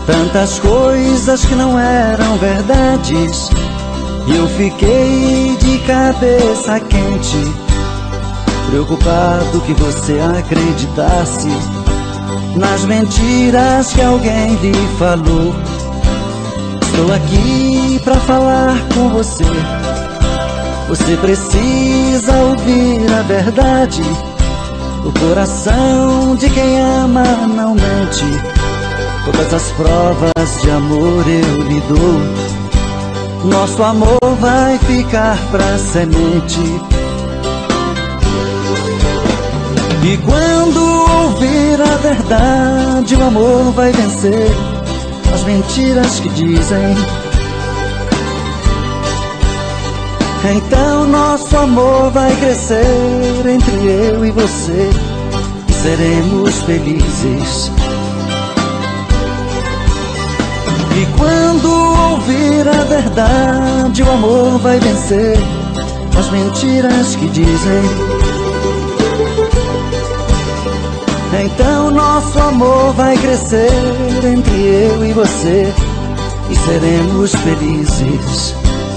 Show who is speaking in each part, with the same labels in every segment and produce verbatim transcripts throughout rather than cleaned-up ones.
Speaker 1: Tantas coisas que não eram verdades, e eu fiquei de cabeça quente, preocupado que você acreditasse nas mentiras que alguém lhe falou. Estou aqui pra falar com você. Você precisa ouvir a verdade. O coração de quem ama não mente. Todas as provas de amor eu lhe dou. Nosso amor vai ficar pra semente. E quando ouvir a verdade, o amor vai vencer as mentiras que dizem. Então nosso amor vai crescer entre eu e você, e seremos felizes. E quando ouvir a verdade, o amor vai vencer as mentiras que dizem. Então nosso amor vai crescer entre eu e você, e seremos felizes.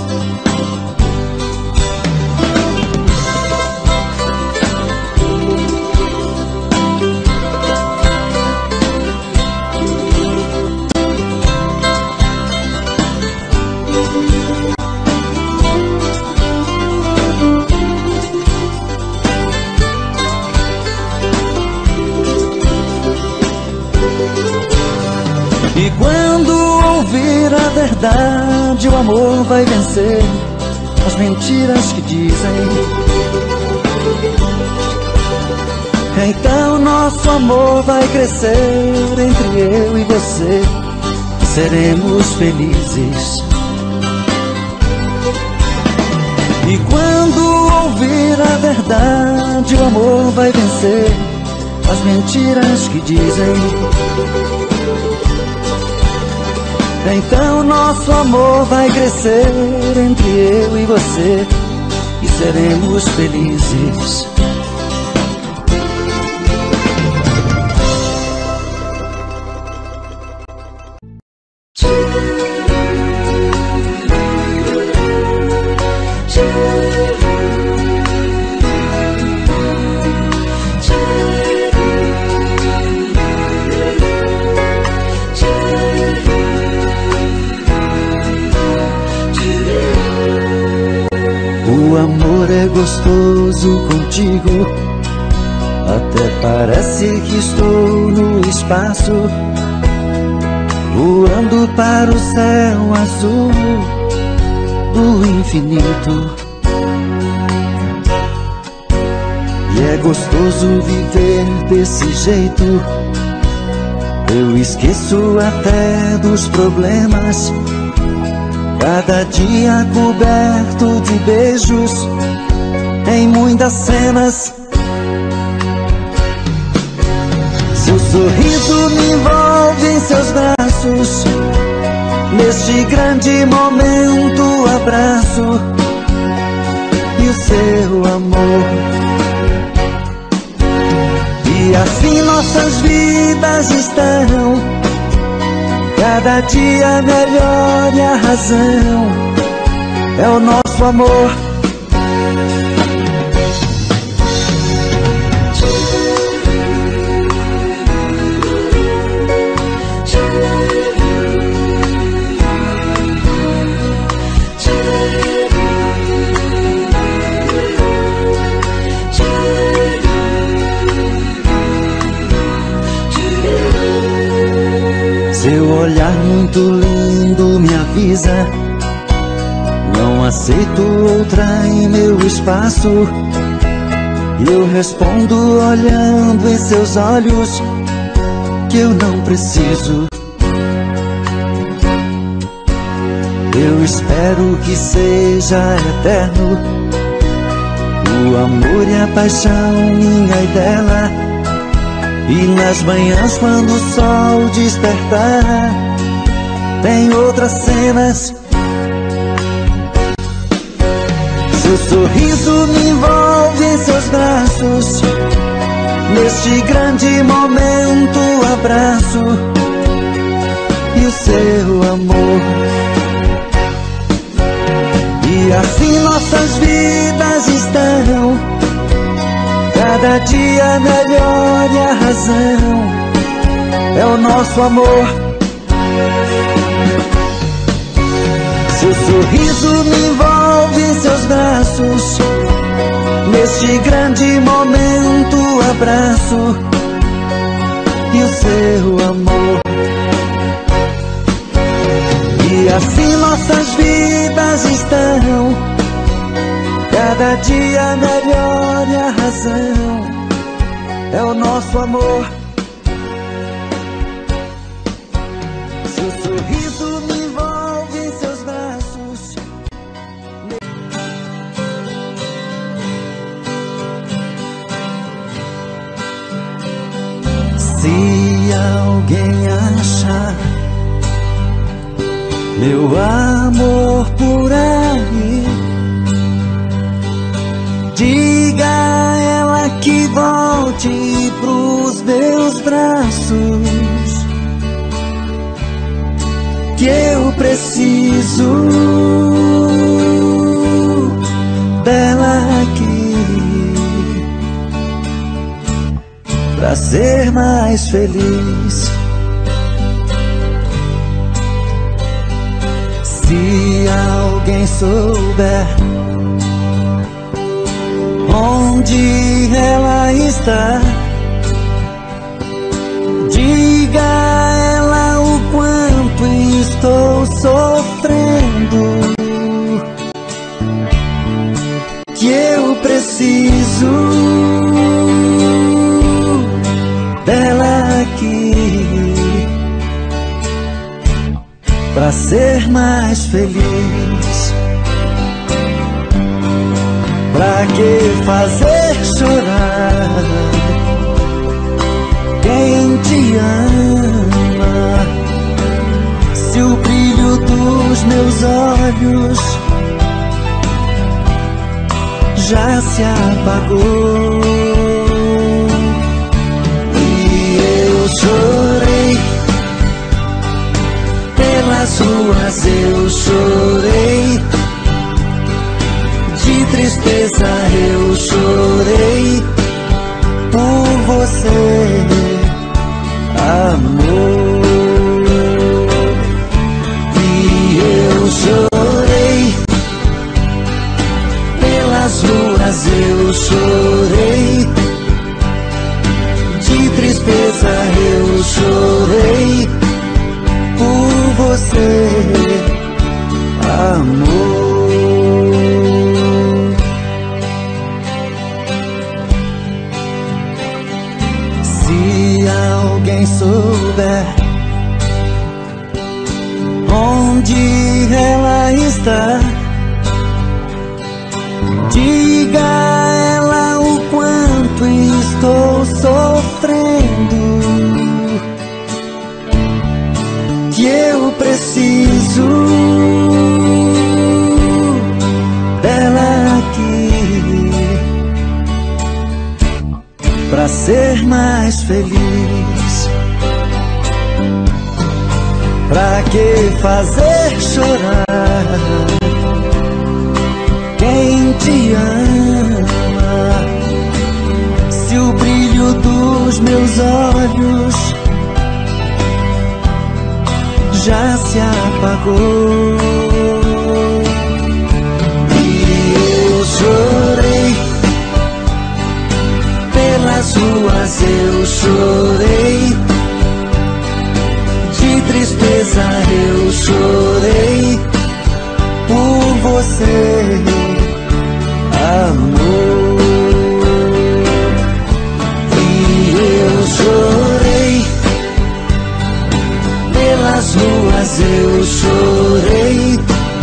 Speaker 1: E quando ouvir a verdade, o amor vai vencer as mentiras que dizem. Então nosso amor vai crescer entre eu e você, seremos felizes. E quando ouvir a verdade, o amor vai vencer as mentiras que dizem. Então nosso amor vai crescer entre eu e você, e seremos felizes. O amor é gostoso contigo, até parece que estou no espaço, voando para o céu azul do infinito. E é gostoso viver desse jeito, eu esqueço até dos problemas. Cada dia coberto de beijos, em muitas cenas. Seu sorriso me envolve em seus braços, neste grande momento abraço, e o seu amor. E assim nossas vidas estão, cada dia melhor, e a razão é o nosso amor. Seu olhar muito lindo me avisa, não aceito outra em meu espaço. E eu respondo olhando em seus olhos que eu não preciso. Eu espero que seja eterno o amor e a paixão minha e dela. E nas manhãs quando o sol despertar, tem outras cenas. Seu sorriso me envolve em seus braços, neste grande momento abraço, e o seu amor. E assim nossas vidas estão cada dia melhor, e a razão é o nosso amor. Seu sorriso me envolve em seus braços, neste grande momento abraço e o seu amor. E assim nossas vidas estão cada dia melhor, e a razão é o nosso amor. Seu sorriso me envolve em seus braços. Se alguém achar meu amor por aí, diga a ela que volte pros meus braços, que eu preciso dela aqui pra ser mais feliz. Se alguém souber onde ela está, diga a ela o quanto estou sofrendo, que eu preciso dela aqui pra ser mais feliz. Pra que fazer chorar quem te ama, se o brilho dos meus olhos já se apagou? E eu chorei pelas ruas, eu chorei de tristeza, eu chorei por você, amor. E eu chorei pelas ruas, eu chorei de tristeza, eu chorei por você, amor. Se alguém souber onde ela está, diga a ela o quanto estou sofrendo, que eu preciso dela aqui pra ser mais feliz. Pra que fazer chorar quem te ama, se o brilho dos meus olhos já se apagou? E eu chorei pelas ruas, eu chorei de tristeza, eu chorei por você, amor. E eu chorei pelas ruas, eu chorei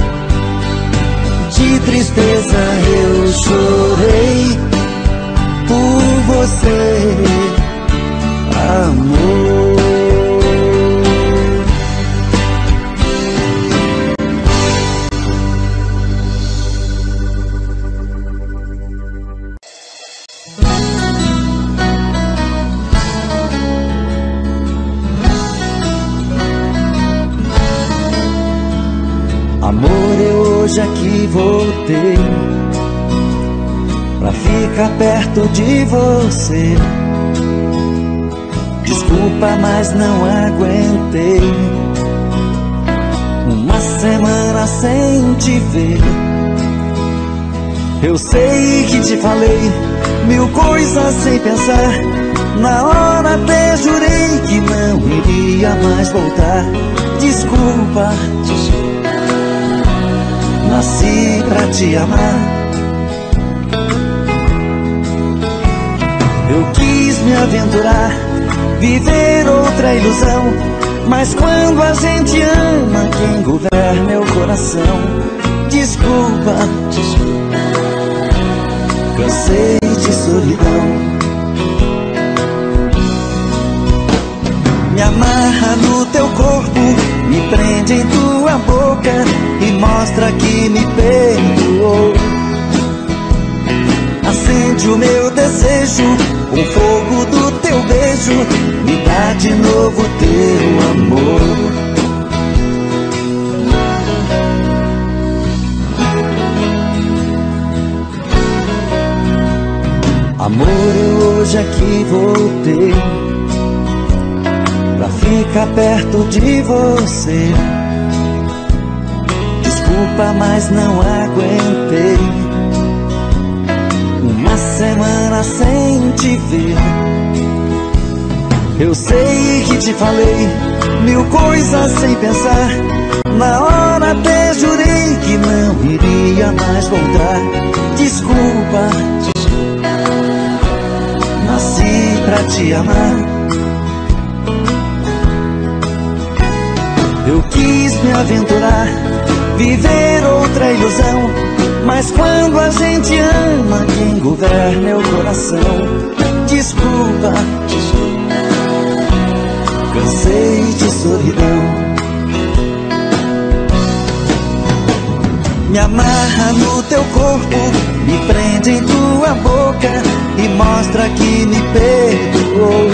Speaker 1: de tristeza, eu chorei por você, amor. Amor, eu hoje aqui voltei pra ficar perto de você. Desculpa, mas não aguentei uma semana sem te ver. Eu sei que te falei mil coisas sem pensar. Na hora até jurei que não iria mais voltar. Desculpa, nasci pra te amar. Eu quis me aventurar, viver outra ilusão, mas quando a gente ama, quem governa é o coração. Desculpa, cansei de solidão. Me amarra no teu corpo, me prende em tua boca e mostra que me perdoou. Acende o meu desejo, o fogo do teu beijo, me dá de novo teu amor. Amor, eu hoje aqui voltei pra ficar perto de você. Desculpa, mas não aguentei uma semana sem te ver. Eu sei que te falei mil coisas sem pensar. Na hora até jurei que não iria mais voltar. Desculpa, nasci pra te amar. Eu quis me aventurar, viver outra ilusão, mas quando a gente ama, quem governa é o coração. Desculpa, cansei de solidão. Me amarra no teu corpo, me prende em tua boca e mostra que me perdoou.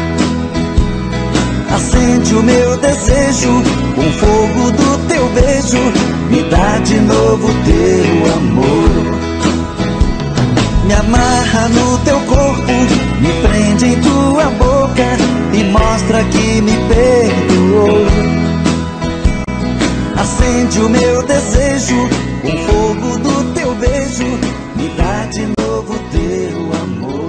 Speaker 1: Acende o meu desejo, o fogo do teu beijo, me dá de novo teu amor. Me amarra no teu corpo, me prende em tua boca e mostra que me perdoou. Acende o meu desejo, o fogo do teu beijo, me dá de novo teu amor.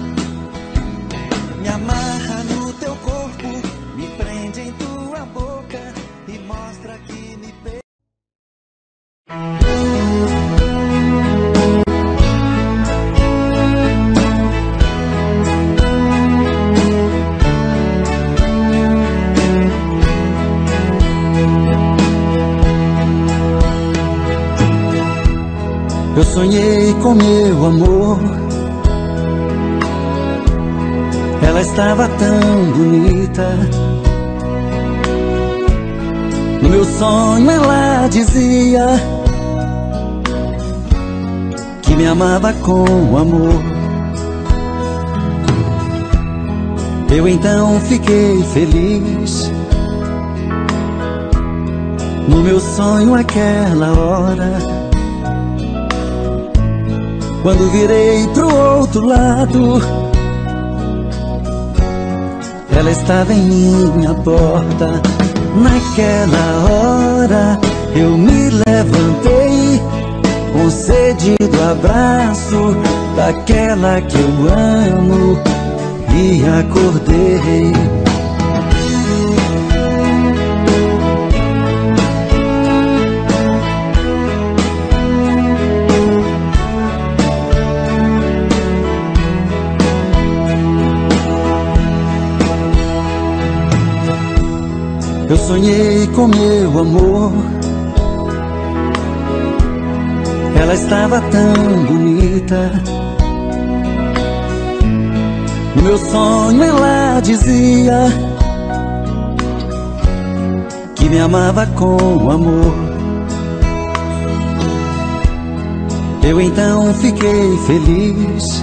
Speaker 1: Me amarra no teu corpo, me prende em tua boca e mostra que me perdoou. Eu sonhei com meu amor, ela estava tão bonita. No meu sonho ela dizia que me amava com amor. Eu então fiquei feliz. No meu sonho aquela hora, quando virei pro outro lado, ela estava em minha porta. Naquela hora eu me levantei, com sede do abraço daquela que eu amo, e acordei. Eu sonhei com meu amor, ela estava tão bonita. No meu sonho ela dizia que me amava com amor. Eu então fiquei feliz.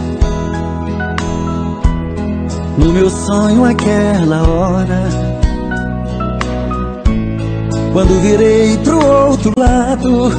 Speaker 1: No meu sonho aquela hora, Quando virei pro outro lado,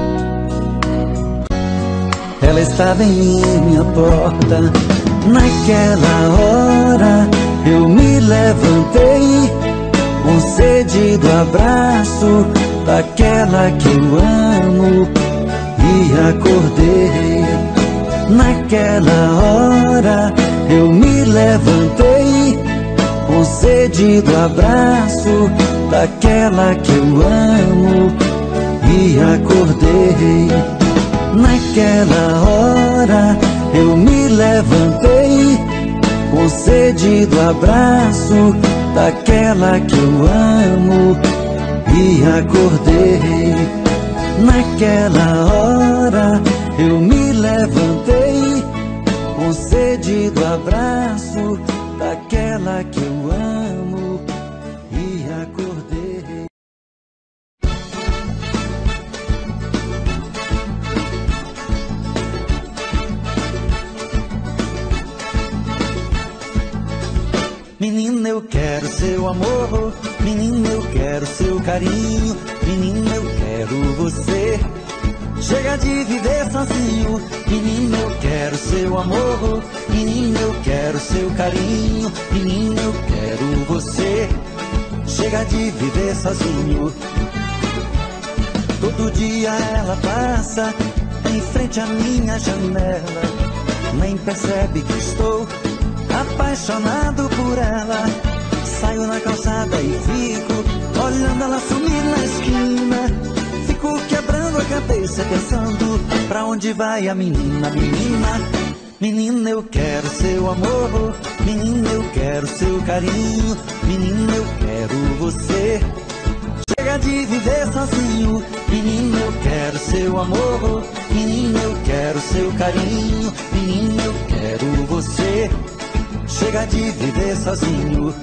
Speaker 1: ela estava em minha porta. Naquela hora eu me levantei, com sede do abraço daquela que eu amo, e acordei. Naquela hora eu me levantei, com sede do abraço daquela que eu amo, e acordei. Naquela hora eu me levantei, com sede do abraço daquela que eu amo, e acordei. Naquela hora eu me levantei, com sede do abraço daquela que eu amo, e acordei. Menina, eu quero seu amor, menina, eu quero seu carinho, menina, eu quero você. Chega de viver sozinho, menina, eu quero seu amor, menina, eu quero seu carinho, menina, eu quero você. Chega de viver sozinho. Todo dia ela passa em frente à minha janela, nem percebe que estou apaixonado por ela. Saio na calçada e fico olhando ela sumir na esquina. Fico quebrando a cabeça pensando pra onde vai a menina, menina. Menina, eu quero seu amor, menina, eu quero seu carinho, menina, eu quero você. Chega de viver sozinho, menina, eu quero seu amor, menina, eu quero seu carinho, menina, eu quero você. Chega de viver sozinho.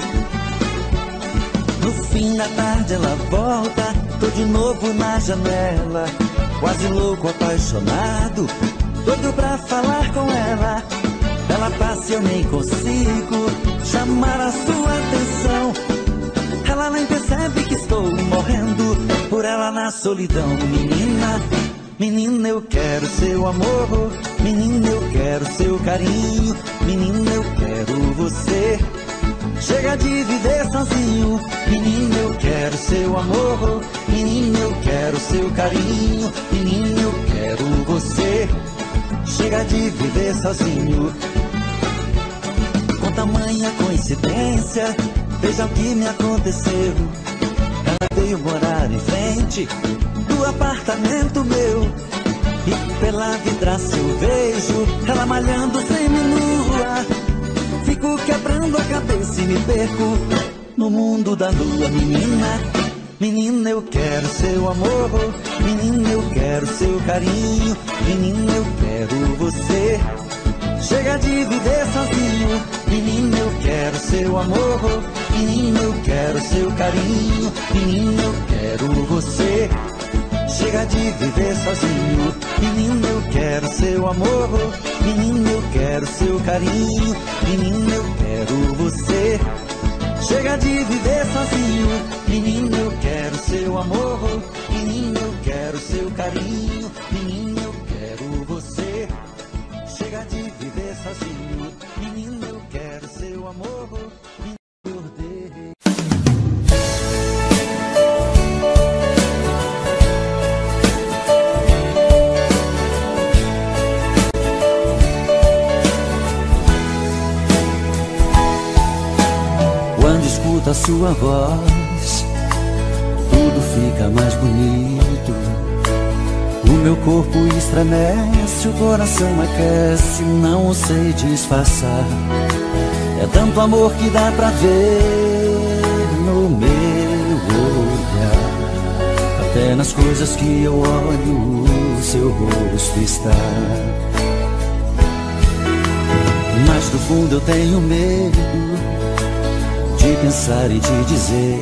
Speaker 1: No fim da tarde ela volta, tô de novo na janela, quase louco, apaixonado, doido pra falar com ela. Ela passa e eu nem consigo chamar a sua atenção. Ela nem percebe que estou morrendo por ela na solidão. Menina, menina, eu quero seu amor, menina, eu quero seu carinho, menina, eu quero você. Chega de viver sozinho, menina, eu quero seu amor, menina, eu quero seu carinho, menina, eu quero você. Chega de viver sozinho. Com tamanha coincidência, veja o que me aconteceu. Ela veio morar em frente do apartamento meu, e pela vidraça eu vejo ela malhando seminua. Fico quebrando a cabeça e me perco no mundo da lua. Menina, menina, eu quero seu amor, menina, eu quero seu carinho, menina, eu quero você. Chega de viver sozinho, menina, eu quero seu amor, menina, eu quero seu carinho, menina, eu quero você. Chega de viver sozinho, menina, eu quero seu amor, menina, eu quero seu carinho, menina, eu quero você. Chega de viver sozinho, menina, eu quero seu amor, menina, eu quero seu carinho, menina, eu quero você. Chega de viver sozinho, menina, eu quero seu amor, menina, eu odeio. Quando escuto a sua voz, tudo fica mais bonito. O meu corpo estremece, o coração aquece, não sei disfarçar. É tanto amor que dá pra ver no meu olhar. Até nas coisas que eu olho, o seu rosto está. Mas no fundo eu tenho medo de pensar e te dizer.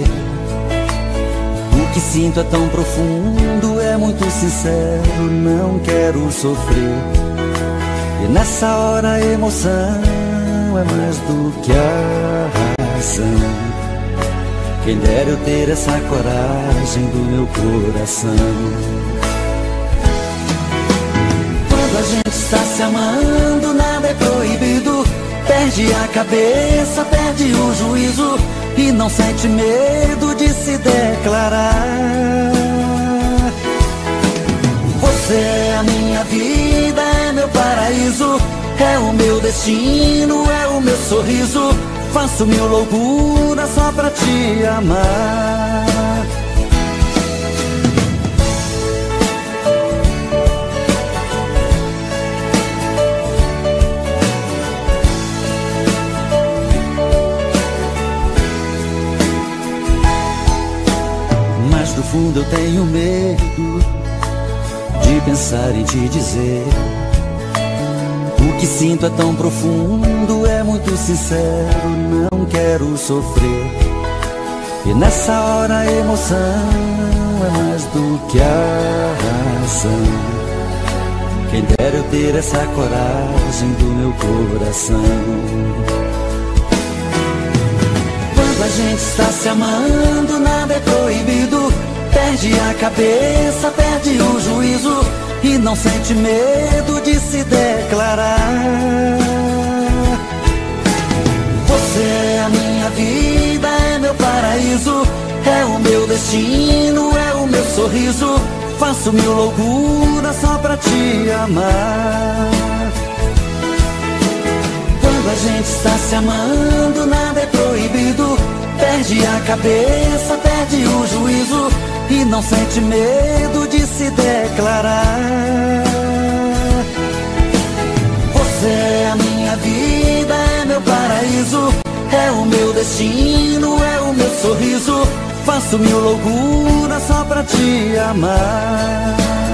Speaker 1: O que sinto é tão profundo, é muito sincero, não quero sofrer. E nessa hora a emoção é mais do que a razão. Quem dera eu ter essa coragem do meu coração. Quando a gente está se amando, nada é proibido. Perde a cabeça, perde o juízo e não sente medo de se declarar. Você é a minha vida, é meu paraíso, é o meu destino, é o meu sorriso. Faço mil loucuras só pra te amar. Mas do fundo eu tenho medo de pensar em te dizer. O que sinto é tão profundo, é muito sincero, não quero sofrer. E nessa hora a emoção é mais do que a razão. Quem dera eu ter essa coragem do meu coração. Quando a gente está se amando, nada é proibido. Perde a cabeça, perde o juízo e não sente medo de se declarar. Você é a minha vida, é meu paraíso, é o meu destino, é o meu sorriso. Faço mil loucuras só pra te amar. Quando a gente está se amando, nada é proibido. Perde a cabeça, perde o juízo e não sente medo de se declarar. Você é a minha vida, é meu paraíso, é o meu destino, é o meu sorriso. Faço mil loucuras só pra te amar.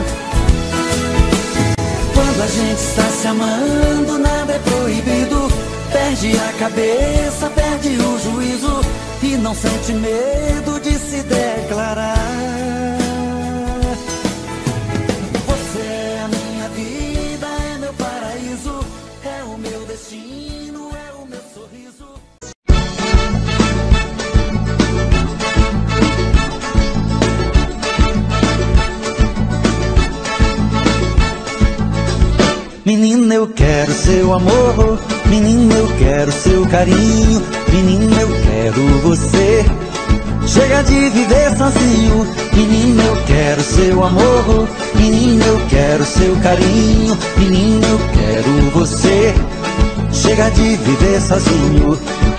Speaker 1: Quando a gente está se amando, nada é proibido. Perde a cabeça, perde o juízo e não sente medo de se declarar. Você é a minha vida, é meu paraíso, é o meu destino, é o meu sorriso. Menina, eu quero seu amor, menina, eu quero seu carinho, menina, eu quero você. Chega de viver sozinho, menina, eu quero seu amor, menina, eu quero seu carinho, menina, eu quero você. Chega de viver sozinho.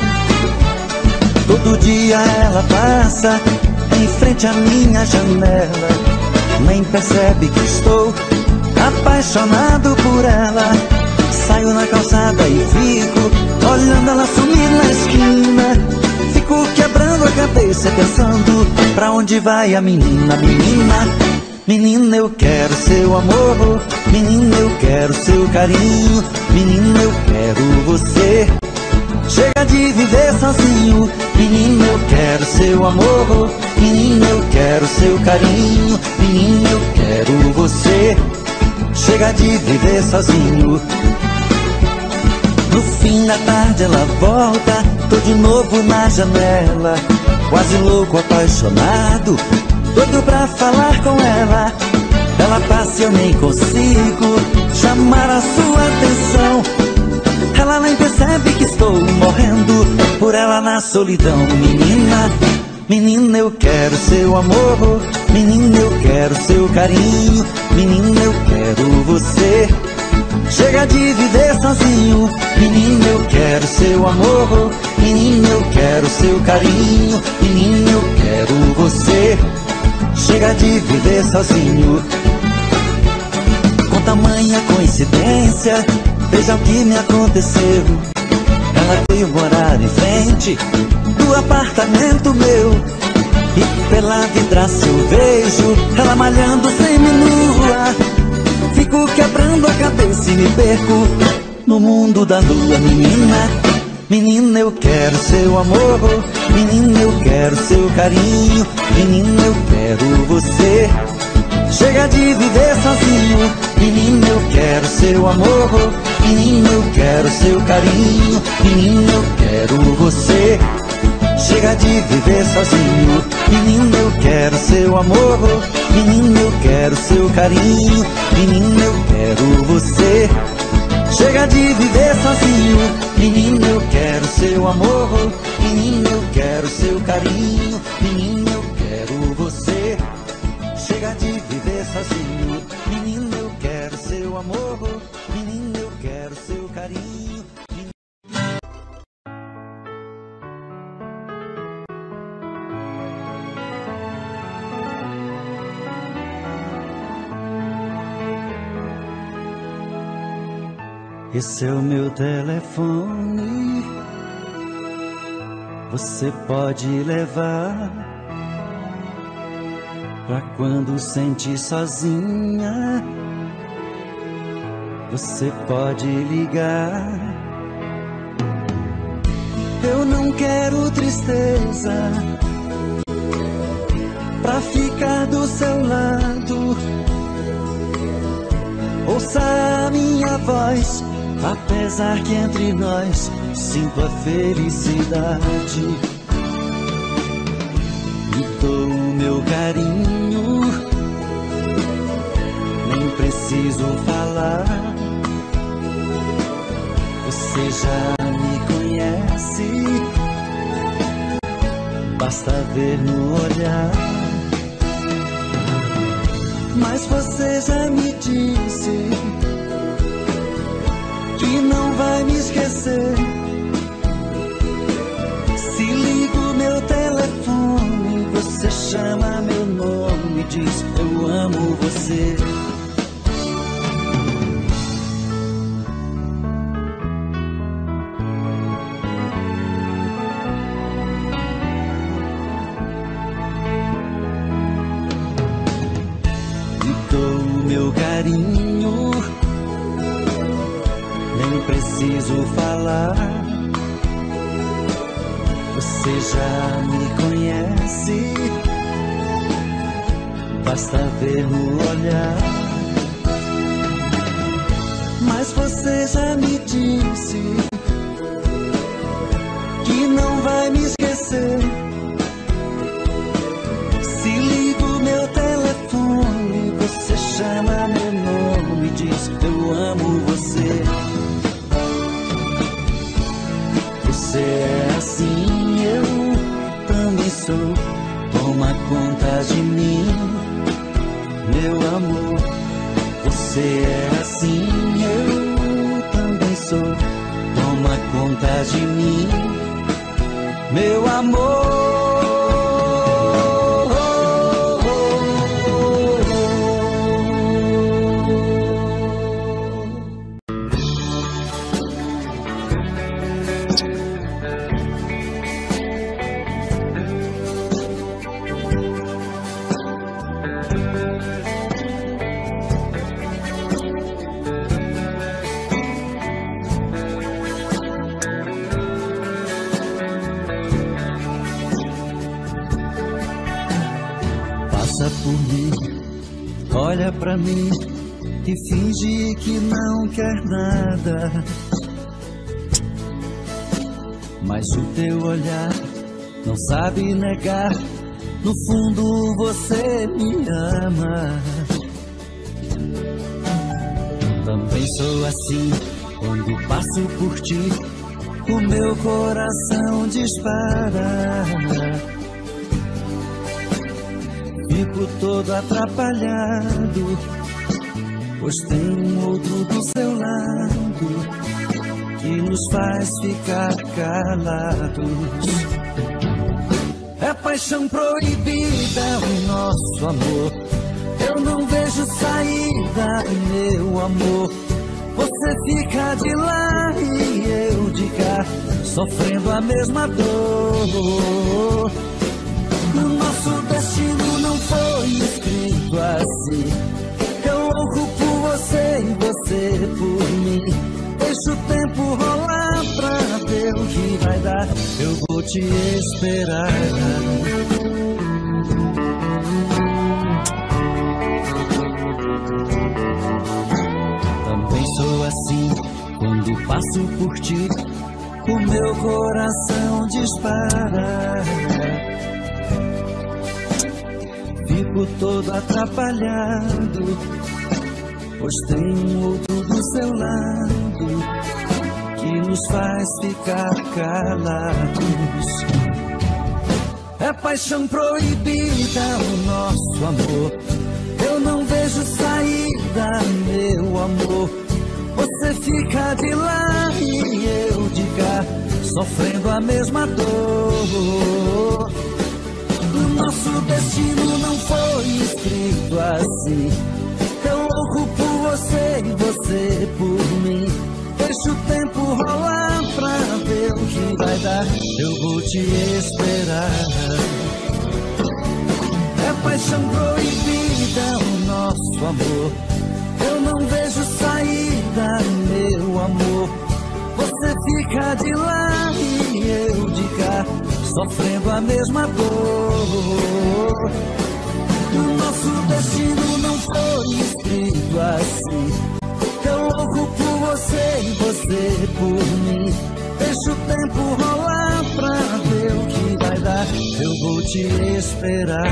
Speaker 1: Todo dia ela passa em frente à minha janela, nem percebe que estou apaixonado por ela. Saio na calçada e fico olhando ela sumir na esquina. Fico quebrando a cabeça pensando pra onde vai a menina, menina. Menina, eu quero seu amor, menina, eu quero seu carinho, menina, eu quero você. Chega de viver sozinho, menina, eu quero seu amor, menina, eu quero seu carinho, menina, eu quero você. Chega de viver sozinho. No fim da tarde ela volta, tô de novo na janela, quase louco, apaixonado, doido pra falar com ela. Ela passa e eu nem consigo chamar a sua atenção. Ela nem percebe que estou morrendo por ela na solidão. Menina, menina, eu quero seu amor, menina, eu quero seu carinho, menina, eu quero você. Chega de viver sozinho, menina, eu quero seu amor, menina, eu quero seu carinho, menina, eu quero você. Chega de viver sozinho. Com tamanha coincidência, veja o que me aconteceu. Ela veio morar em frente do apartamento meu, e pela vidraça eu vejo ela malhando seminua. Fico quebrando a cabeça e me perco no mundo da lua. Menina, menina, eu quero seu amor, menina, eu quero seu carinho, menina, eu quero você. Chega de viver sozinho, menina, eu quero seu amor, menina, eu quero seu carinho, menina, eu quero você. Chega de viver sozinho. Menino, eu quero seu amor. Menino, eu quero seu carinho. Menino, eu quero você. Chega de viver sozinho. Menino, eu quero seu amor. Menino, eu quero seu carinho. Menino, eu quero você. Chega de viver sozinho. Menino, eu quero seu amor. Menino, eu quero seu carinho. Esse é o meu telefone, você pode levar pra quando sentir sozinha. Você pode ligar. Eu não quero tristeza pra ficar do seu lado. Ouça a minha voz, apesar que entre nós sinto a felicidade. Me dou o meu carinho, nem preciso falar. Você já me conhece, basta ver no olhar. Mas você já me disse que não vai me esquecer. Se ligo meu telefone, você chama meu nome e diz: eu amo você. Me dou o meu carinho, nem preciso falar. Você já me conhece, basta ver no olhar. Mas você já me disse que não vai me esquecer. Se ligo meu telefone, você chama meu nome e diz: eu amo você. Você é assim, eu também sou. Toma conta de mim, meu amor. Você é assim, eu também sou. Toma conta de mim, meu amor. Passa por mim, olha pra mim e finge que não quer nada. Mas o teu olhar não sabe negar, no fundo você me ama. Também sou assim, quando passo por ti, o meu coração dispara. Fico todo atrapalhado, pois tem um outro do seu lado que nos faz ficar calados. É paixão proibida o nosso amor, eu não vejo saída, meu amor. Você fica de lá e eu de cá, sofrendo a mesma dor. O nosso destino não foi escrito assim. Eu louco por você e você por mim. Deixa o tempo rolar pra ver o que vai dar. Eu vou te esperar. Também sou assim, quando passo por ti, o meu coração dispara. parar. Fico todo atrapalhado, pois tem um outro do seu lado que nos faz ficar calados. É paixão proibida o nosso amor, eu não vejo saída, meu amor. Você fica de lá e eu de cá, sofrendo a mesma dor. O nosso destino não foi escrito assim, eu louco por você e você por mim. Deixa o tempo rolar pra ver o que vai dar, eu vou te esperar. É paixão proibida o nosso amor, eu não vejo saída, meu amor. Você fica de lá e eu de cá, sofrendo a mesma dor. O nosso destino não foi escrito assim, eu louco por você e você por mim. Deixa o tempo rolar pra ver o que vai dar, eu vou te esperar.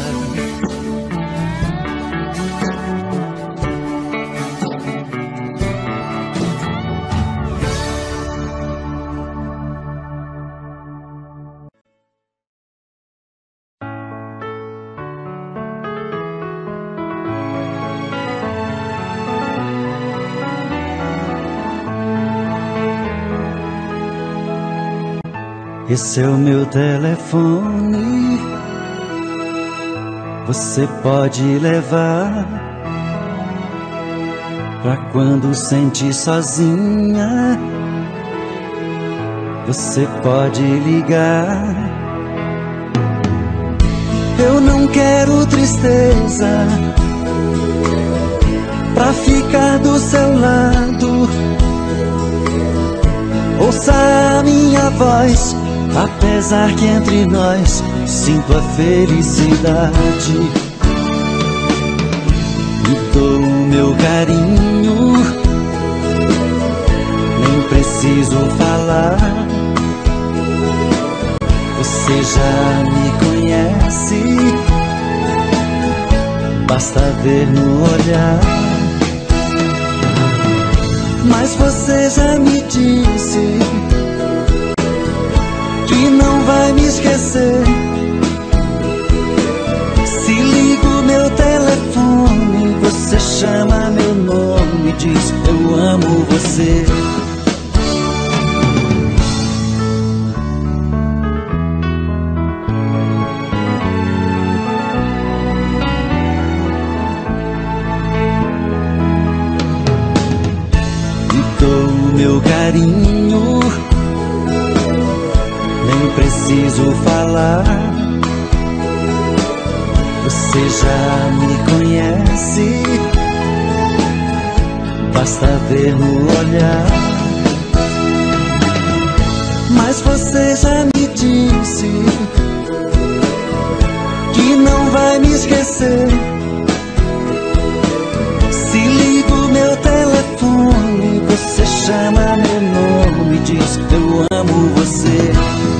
Speaker 1: Esse é o meu telefone, você pode levar pra quando sentir sozinha. Você pode ligar. Eu não quero tristeza pra ficar do seu lado. Ouça a minha voz, apesar que entre nós sinto a felicidade. Me dou o meu carinho, nem preciso falar. Você já me conhece, basta ver no olhar. Mas você já me disse que não vai me esquecer. Se ligo meu telefone, você chama meu nome e diz eu amo você. Me dou o meu carinho, nem preciso falar. Você já me conhece, basta ver no olhar. Mas você já me disse que não vai me esquecer. Se ligo meu telefone, você chama meu nome e diz eu amo você.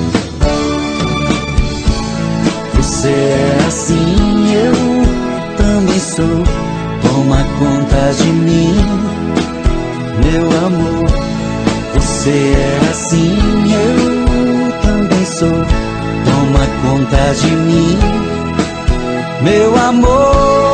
Speaker 1: Você é assim, eu também sou. Toma conta de mim, meu amor. Você é assim, eu também sou. Toma conta de mim, meu amor.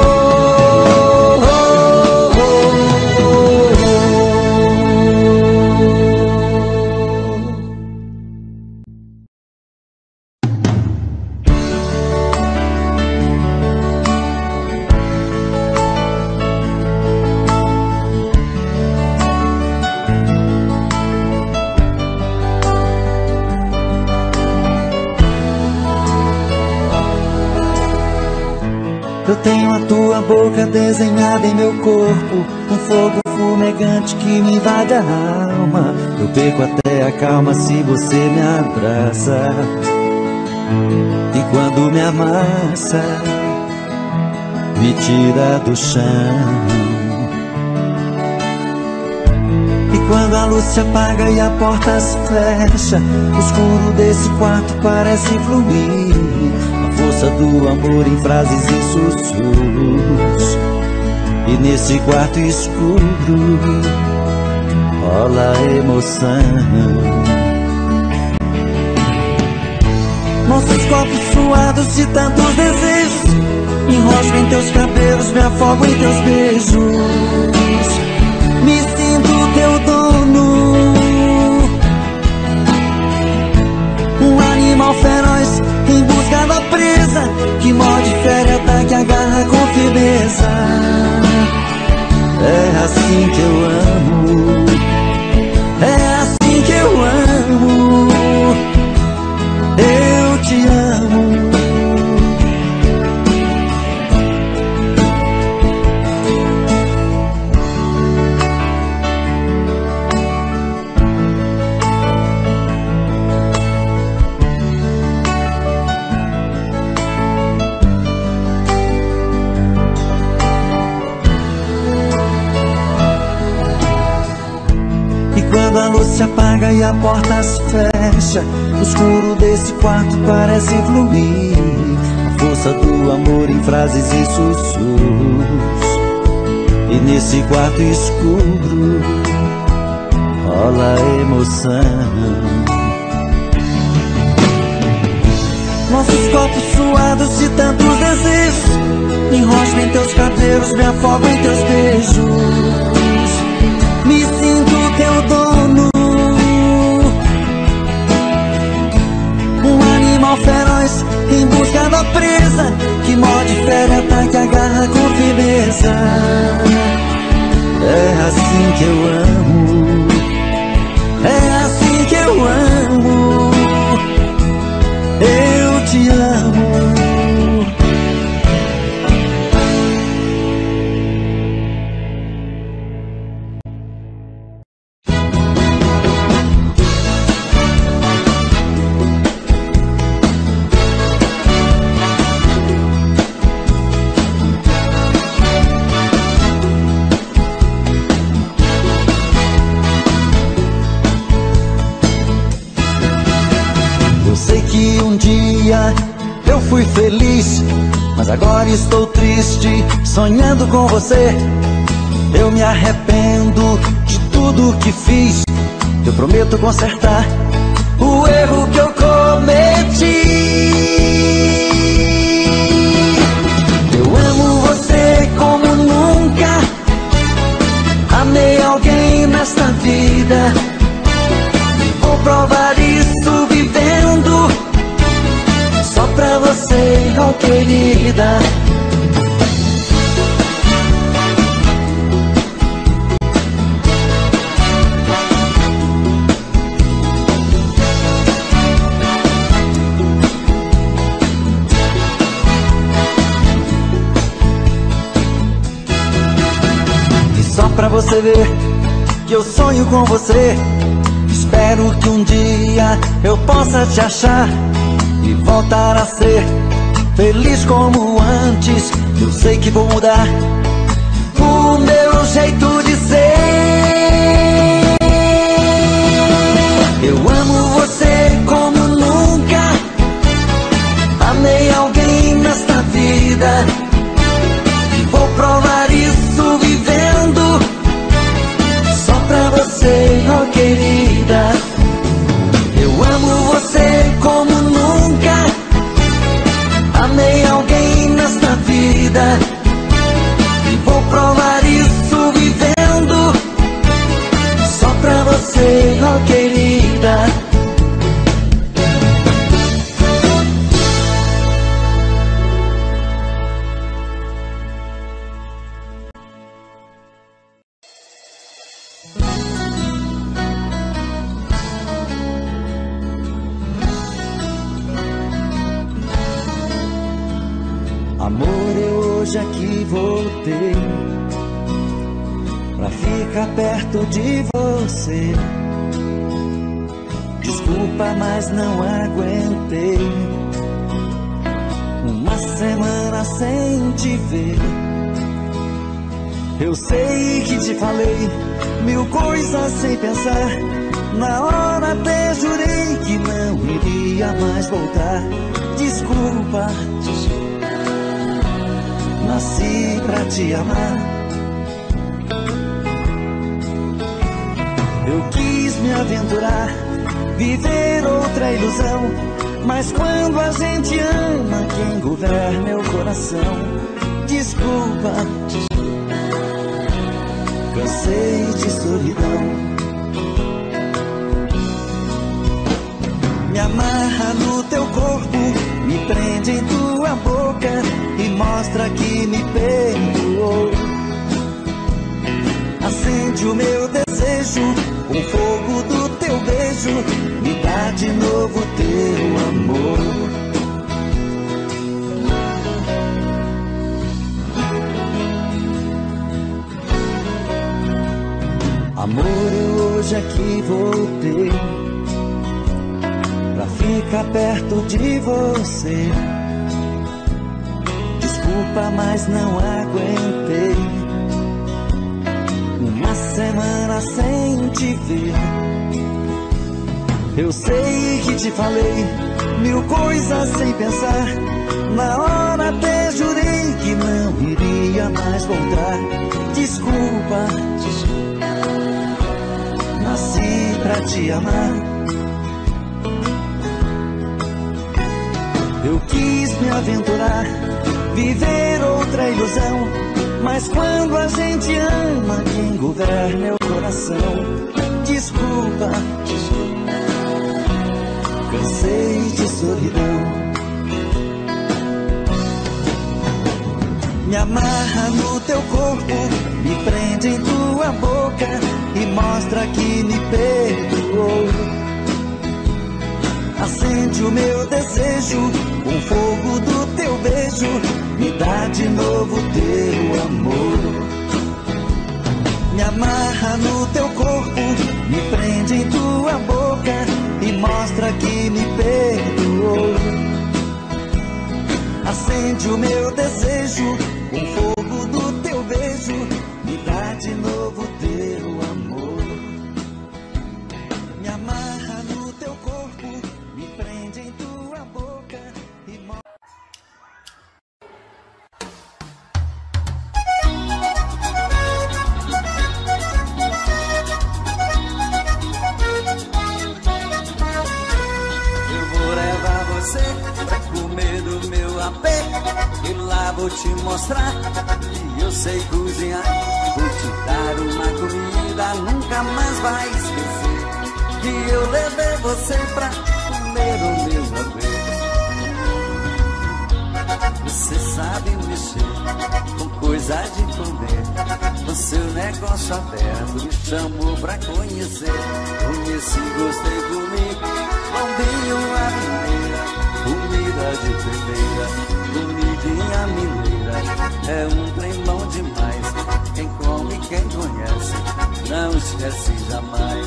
Speaker 1: Eu tenho a tua boca desenhada em meu corpo, um fogo fumegante que me invade a alma. Eu perco até a calma se você me abraça. E quando me amassa, me tira do chão. E quando a luz se apaga e a porta se fecha, o escuro desse quarto parece fluir a força do amor em frases e sussurros. E nesse quarto escuro rola a emoção. Nossos corpos suados de tantos desejos, enrosco em teus cabelos, me afogo em teus beijos. Me sinto teu dono, um animal feroz em busca da presa, que morde, fere, ataque, agarra com firmeza. É assim que eu amo, é assim que eu amo, eu te amo. Quando a luz se apaga e a porta se fecha, o escuro desse quarto parece fluir a força do amor em frases e sussurros. E nesse quarto escuro rola a emoção. Nossos corpos suados de tantos desejos, enrosco em teus cabelos, me afogo em teus beijos. Me sinto teu dono, um animal feroz em busca da presa, que morde, fere, ataque, agarra com firmeza. É assim que eu amo, é assim que eu amo, eu te amo. Eu fui feliz, mas agora estou triste, sonhando com você. Eu me arrependo de tudo que fiz, eu prometo consertar o erro que eu cometi. Eu amo você como nunca amei alguém nesta vida. Vou provar isso vivendo só pra você, oh querida. E só pra você ver que eu sonho com você, espero que um dia eu possa te achar e voltar a ser feliz como antes. Eu sei que vou mudar o meu jeito de ser. Eu amo você como nunca amei alguém nesta vida, e vou provar isso vivendo só pra você, oh querida. Eu amo você como nunca amei alguém nesta vida, e vou provar isso vivendo só pra você, oh querida. Amor, eu hoje aqui voltei pra ficar perto de você. Desculpa, mas não aguentei uma semana sem te ver. Eu sei que te falei mil coisas sem pensar. Na hora até jurei que não iria mais voltar. Desculpa, nasci pra te amar. Eu quis me aventurar, viver outra ilusão, mas quando a gente ama, quem governa é o coração. Desculpa, cansei de solidão. Me amarra no teu corpo, me prende em tua boca e mostra que me perdoou. Acende o meu desejo com o fogo do teu beijo, me dá de novo teu amor. Amor, eu hoje aqui voltei pra ficar perto de você. Desculpa, mas não aguentei uma semana sem te ver. Eu sei que te falei mil coisas sem pensar. Na hora até jurei que não iria mais voltar. Desculpa, nasci pra te amar. Eu quis me aventurar, viver outra ilusão, mas quando a gente ama, quem governa é o coração. Desculpa, cansei de solidão. Me amarra no teu corpo, me prende em tua boca e mostra que me perdoou. Acende o meu desejo com o fogo do teu beijo, me dá de novo teu amor. Me amarra no teu corpo, me prende em tua boca e mostra que me perdoou. Acende o meu desejo com o fogo do teu beijo, me dá de novo teu amor. Me amarra no teu corpo, me prende em tua boca e mostra. Você pra comer do meu apê, e lá vou te mostrar que eu sei cozinhar. Vou te dar uma comida, nunca mais vai esquecer que eu levei você pra comer o meu apê. Você sabe mexer com coisa de comer, o seu negócio aberto me chamou pra conhecer. Conheci, gostei comigo, lombinho a mineira, comida de primeira, comidinha mineira. É um trem bom demais, quem come, quem conhece, não esquece jamais.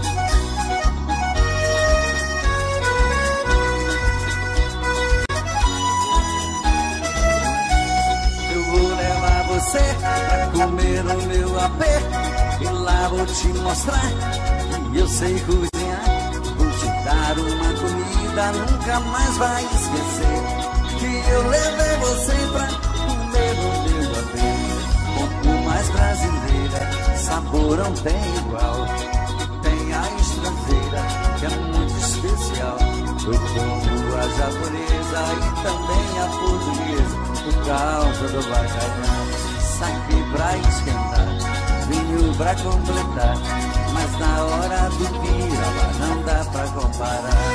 Speaker 1: Eu vou levar você pra comer no meu apê, e lá vou te mostrar que eu sei cozinhar. Dar uma comida, nunca mais vai esquecer que eu levei você pra comer no meu apê. Pouco mais brasileira, sabor não tem igual. Tem a estrangeira, que é muito especial. Eu como a japonesa e também a portuguesa, por causa do bacalhau. Saque pra esquentar, vinho pra completar, mas na hora do piraba não dá pra comparar.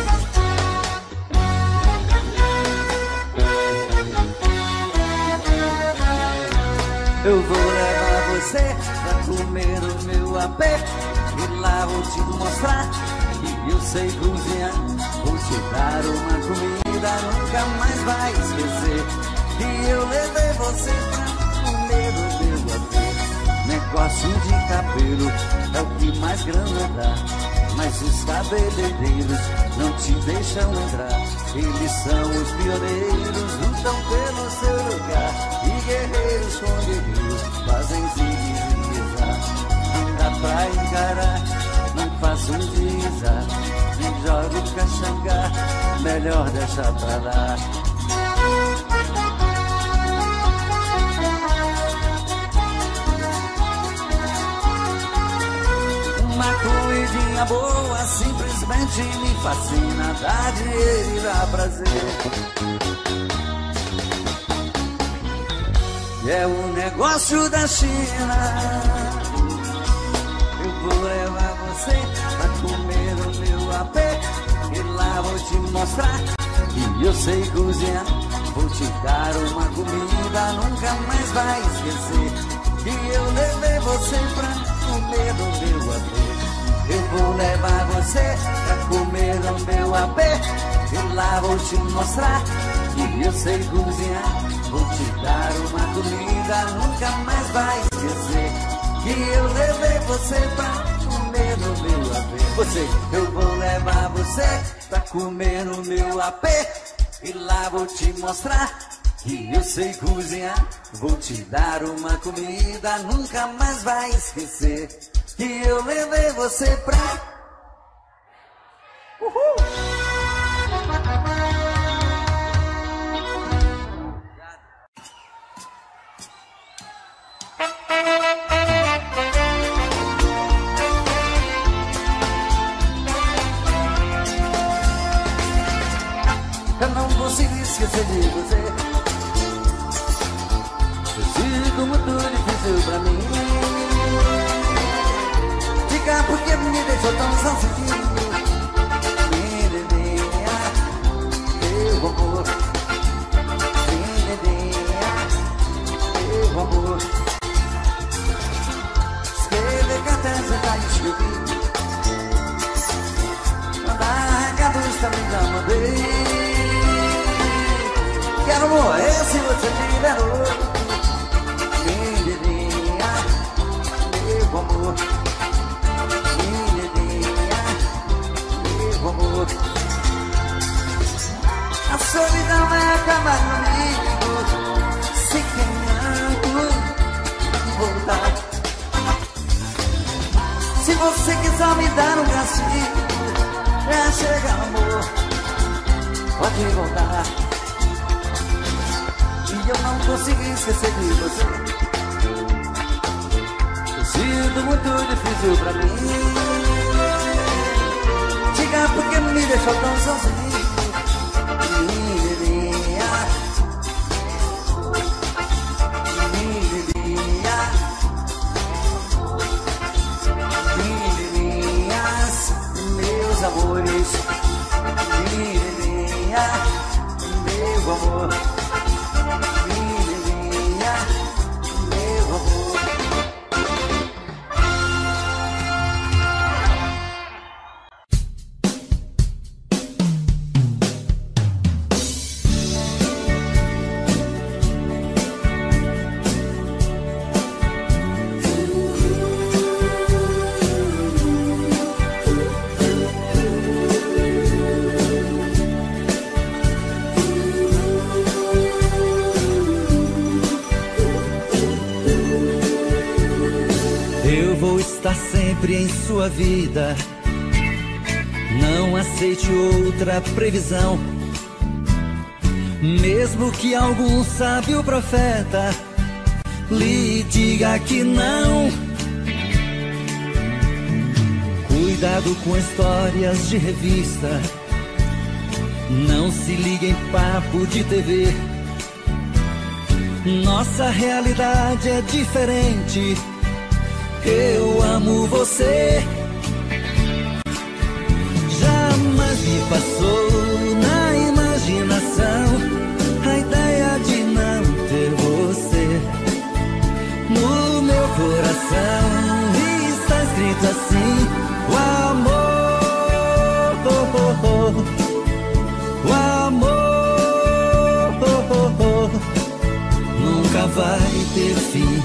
Speaker 1: Eu vou levar você pra comer o meu apê, e lá vou te mostrar que eu sei cozinhar. Vou te dar uma comida, nunca mais vai esquecer que eu levei você pra comer o meu apê. Negócio de cabelo é o que mais grana dá, mas os cabeleireiros não te deixam entrar. Eles são os pioneiros, lutam pelo seu lugar, e guerreiros com guerreiros fazem zigue-zigue-zá. deixar. Me jogo caxangá, melhor deixar pra lá. Uma comidinha boa simplesmente me fascina, dá dinheiro e dá prazer. É o negócio da China. Eu vou levar você pra comer o meu apê, e lá vou te mostrar que eu sei cozinhar. Vou te dar uma comida, nunca mais vai esquecer que eu levei você pra comer no meu apê. Eu vou levar você pra comer no meu apê, e lá vou te mostrar que eu sei cozinhar. Vou te dar uma comida, nunca mais vai esquecer que eu levei você pra comer no meu apê. Você, eu vou levar você pra comer no meu apê, e lá vou te mostrar que eu sei cozinhar. Vou te dar uma comida, nunca mais vai esquecer que eu levei você pra... Uhul! Eu não consigo esquecer de você. Eu fico muito difícil pra mim. Diga por que me deixou tão sozinho. Menina, meu amor. Menina, meu amor. Escrever cartas e vai escrever. Mandar recados também já mandei. Quero morrer se você tiver outro. Menininha, meu amor. Menininha, meu amor. A solidão vai acabar comigo se querendo voltar. Se você quiser me dar um castigo, é chegar, amor, pode voltar. E eu não consigo esquecer de você. Eu sinto muito difícil pra mim. Diga por que me deixou tão sozinho. Menininha, menininha, menininhas, meus amores. Menininha, meu amor. Sempre em sua vida, não aceite outra previsão. Mesmo que algum sábio profeta lhe diga que não. Cuidado com histórias de revista, não se ligue em papo de T V. Nossa realidade é diferente. Eu amo você. Jamais me passou na imaginação a ideia de não ter você. No meu coração está escrito assim: o amor, o amor nunca vai ter fim.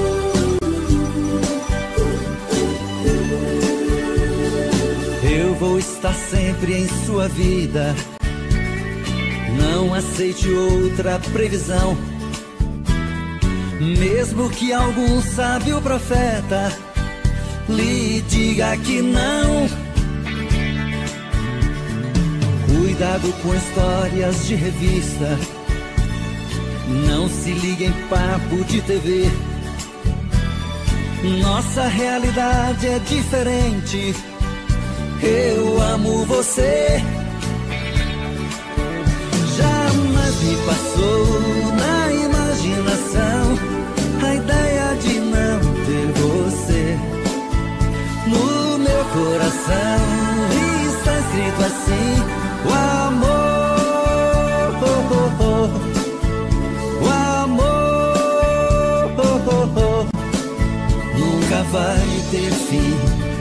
Speaker 1: Vou vou estar sempre em sua vida. Não aceite outra previsão, mesmo que algum sábio profeta lhe diga que não. Cuidado com histórias de revista, não se ligue em papo de T V. Nossa realidade é diferente. Eu amo você. Jamais me passou na imaginação a ideia de não ter você no meu coração. Está escrito assim: o amor, o amor nunca vai ter fim.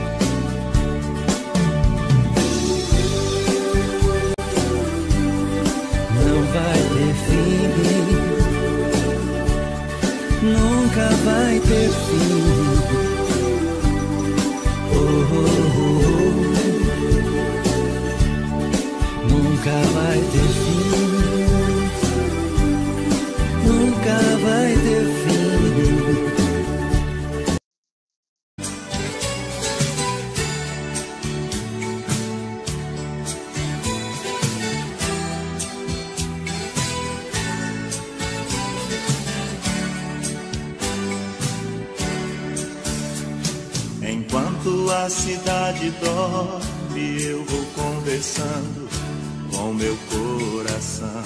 Speaker 1: Não vai ter fim. Nunca vai ter fim. Oh, oh, oh. Nunca vai ter fim. Nunca vai ter fim.
Speaker 2: Enquanto a cidade dorme, eu vou conversando com meu coração.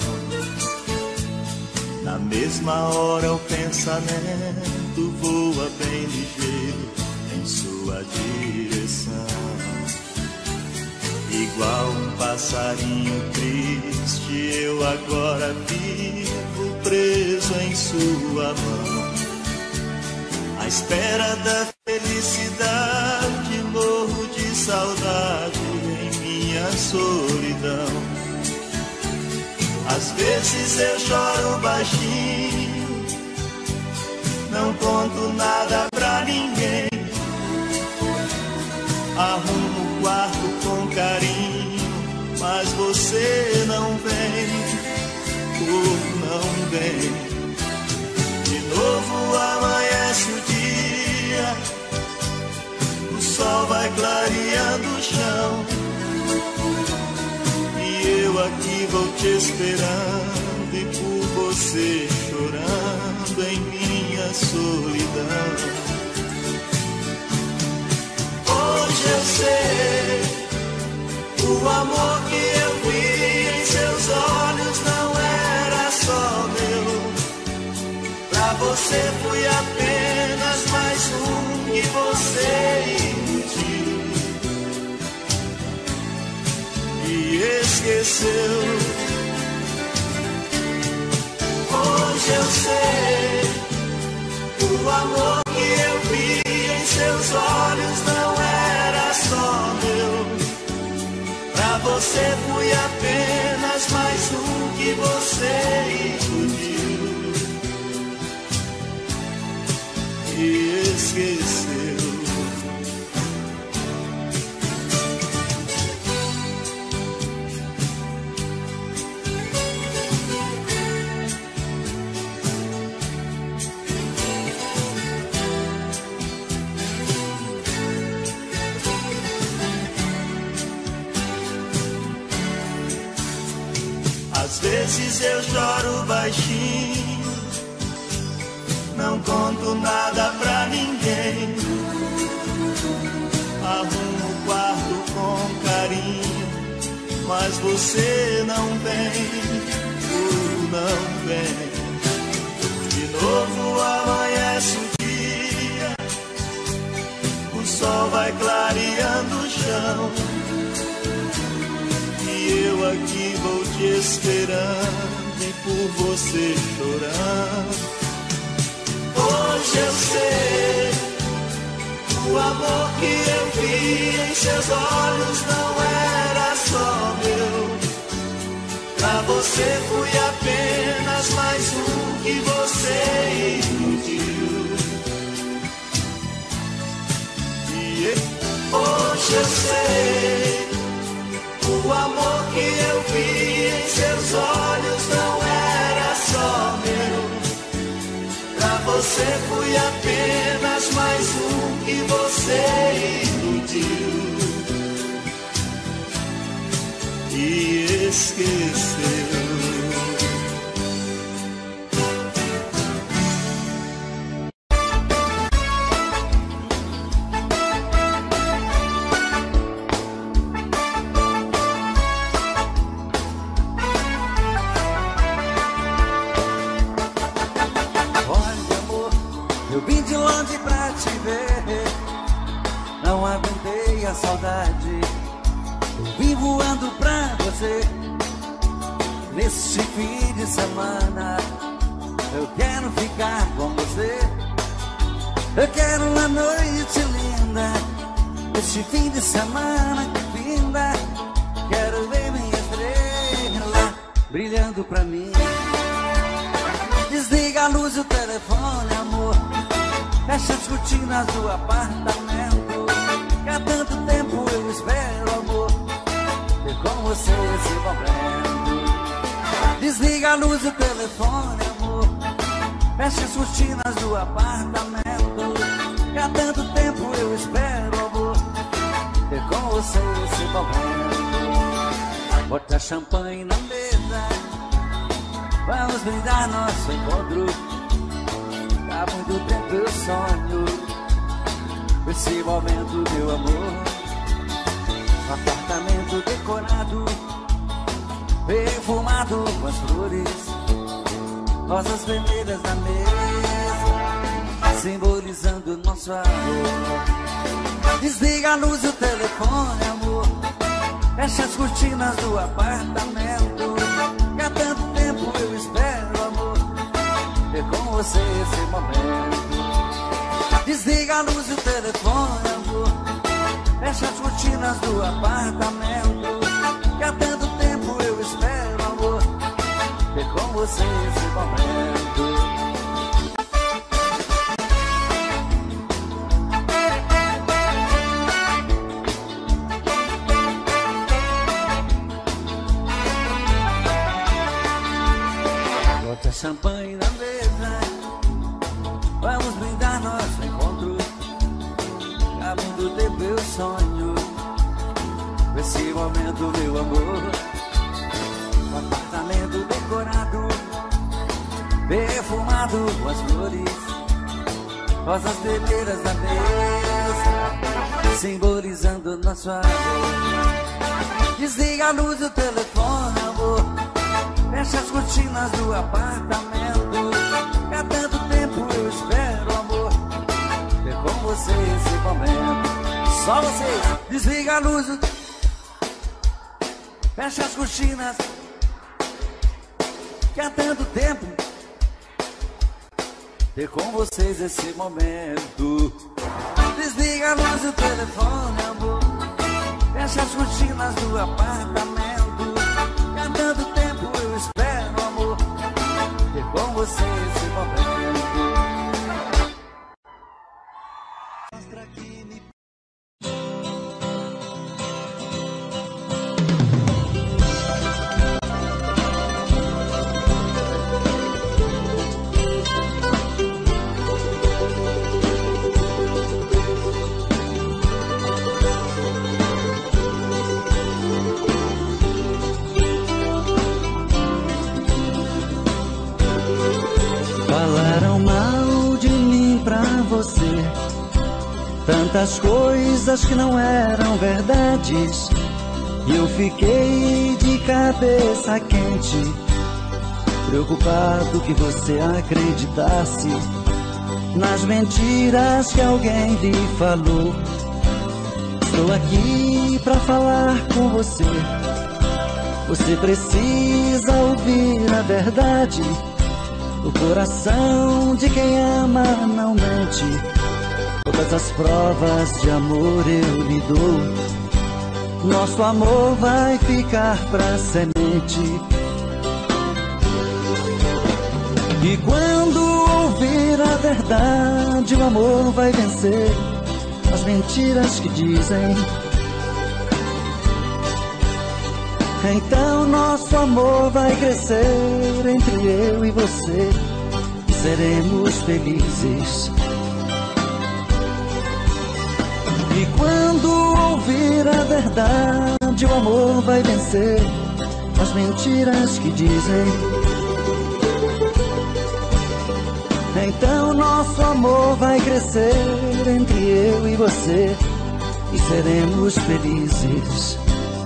Speaker 2: Na mesma hora o pensamento voa bem ligeiro em sua direção. Igual um passarinho triste, eu agora vivo preso em sua mão. À espera da felicidade, morro de saudade em minha solidão. Às vezes eu choro baixinho, não conto nada pra ninguém. Arrumo o quarto com carinho, mas você não vem, oh, não vem. De novo amanhece o dia, o sol vai clareando o chão, e eu aqui vou te esperando, e por você chorando em minha solidão. Hoje eu sei, o amor que eu vi em seus olhos não era só meu. Pra você fui apenas mais um que você iludiu e esqueceu. Hoje eu sei, o amor que eu vi em seus olhos não era só meu. Pra você fui apenas mais um que você iludiu e esqueceu. Às vezes eu choro baixinho, não conto nada pra ninguém. Arrumo o quarto com carinho, mas você não vem, uh, não vem. De novo amanhece o dia, o sol vai clareando o chão, e eu aqui vou te esperando, e por você chorando. Hoje eu sei, o amor que eu vi em seus olhos não era só meu. Pra você fui apenas mais um que você iludiu. E hoje eu sei, você fui apenas mais um que você iludiu e esqueceu.
Speaker 1: Não aguentei a saudade, eu vim voando pra você. Nesse fim de semana eu quero ficar com você. Eu quero uma noite linda, esse fim de semana que finda. Quero ver minha estrela brilhando pra mim. Desliga a luz e o telefone, amor. Fecha as cortinas do apartamento. Que há tanto tempo eu espero, amor, ter com você esse momento. Desliga a luz e o telefone, amor. Fecha as cortinas do apartamento. Que há tanto tempo eu espero, amor, ter com você esse momento. Bota champanhe na mesa, vamos brindar nosso encontro. Há muito tempo eu sonho esse momento, meu amor. Um apartamento decorado, perfumado com as flores, rosas vermelhas na mesa, simbolizando nosso amor. Desliga a luz e o telefone, amor. Fecha as cortinas do apartamento. Que há tanto tempo eu espero, amor, ter com você esse momento. Desliga a luz e o telefone, amor. Fecha as cortinas do apartamento. Que há tanto tempo eu espero, amor, ter com você esse momento. Bota champanhe na mesa, vamos brindar nosso encontro. Há muito tempo eu sonho esse momento, meu amor. Um apartamento decorado, perfumado com as flores, rosas vermelhas na mesa, simbolizando nosso amor. Desliga a luz do telefone, amor. Fecha as cortinas do apartamento. Que há tanto tempo eu espero, amor, ter com você esse momento. Só vocês. Desliga a luz, fecha as cortinas. Que há tanto tempo ter com vocês esse momento. Desliga a luz do telefone, amor. Fecha as cortinas do apartamento. Que há tanto tempo eu espero, amor, ter com você esse momento. Mostra que me... Falaram mal de mim pra você, tantas coisas que não eram verdades. E eu fiquei de cabeça quente, preocupado que você acreditasse nas mentiras que alguém lhe falou. Estou aqui pra falar com você. Você precisa ouvir a verdade. O coração de quem ama não mente. Todas as provas de amor eu lhe dou. Nosso amor vai ficar pra semente. E quando ouvir a verdade, o amor vai vencer as mentiras que dizem. Então nosso amor vai crescer entre eu e você, e seremos felizes. E quando ouvir a verdade, o amor vai vencer as mentiras que dizem. Então nosso amor vai crescer entre eu e você, e seremos felizes.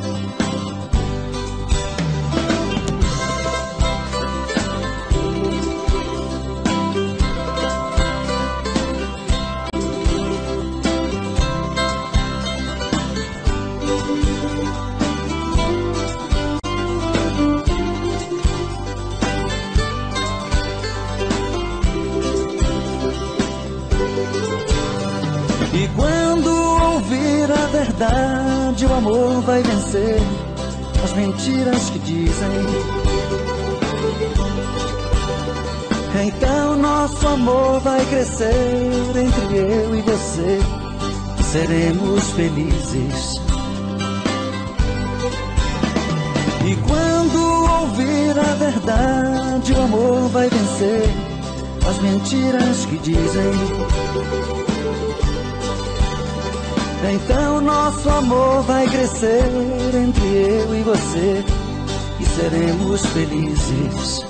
Speaker 1: O amor vai vencer as mentiras que dizem. Então nosso amor vai crescer entre eu e você, e seremos felizes. E quando ouvir a verdade, o amor vai vencer as mentiras que dizem. Então nosso amor vai crescer entre eu e você, e seremos felizes.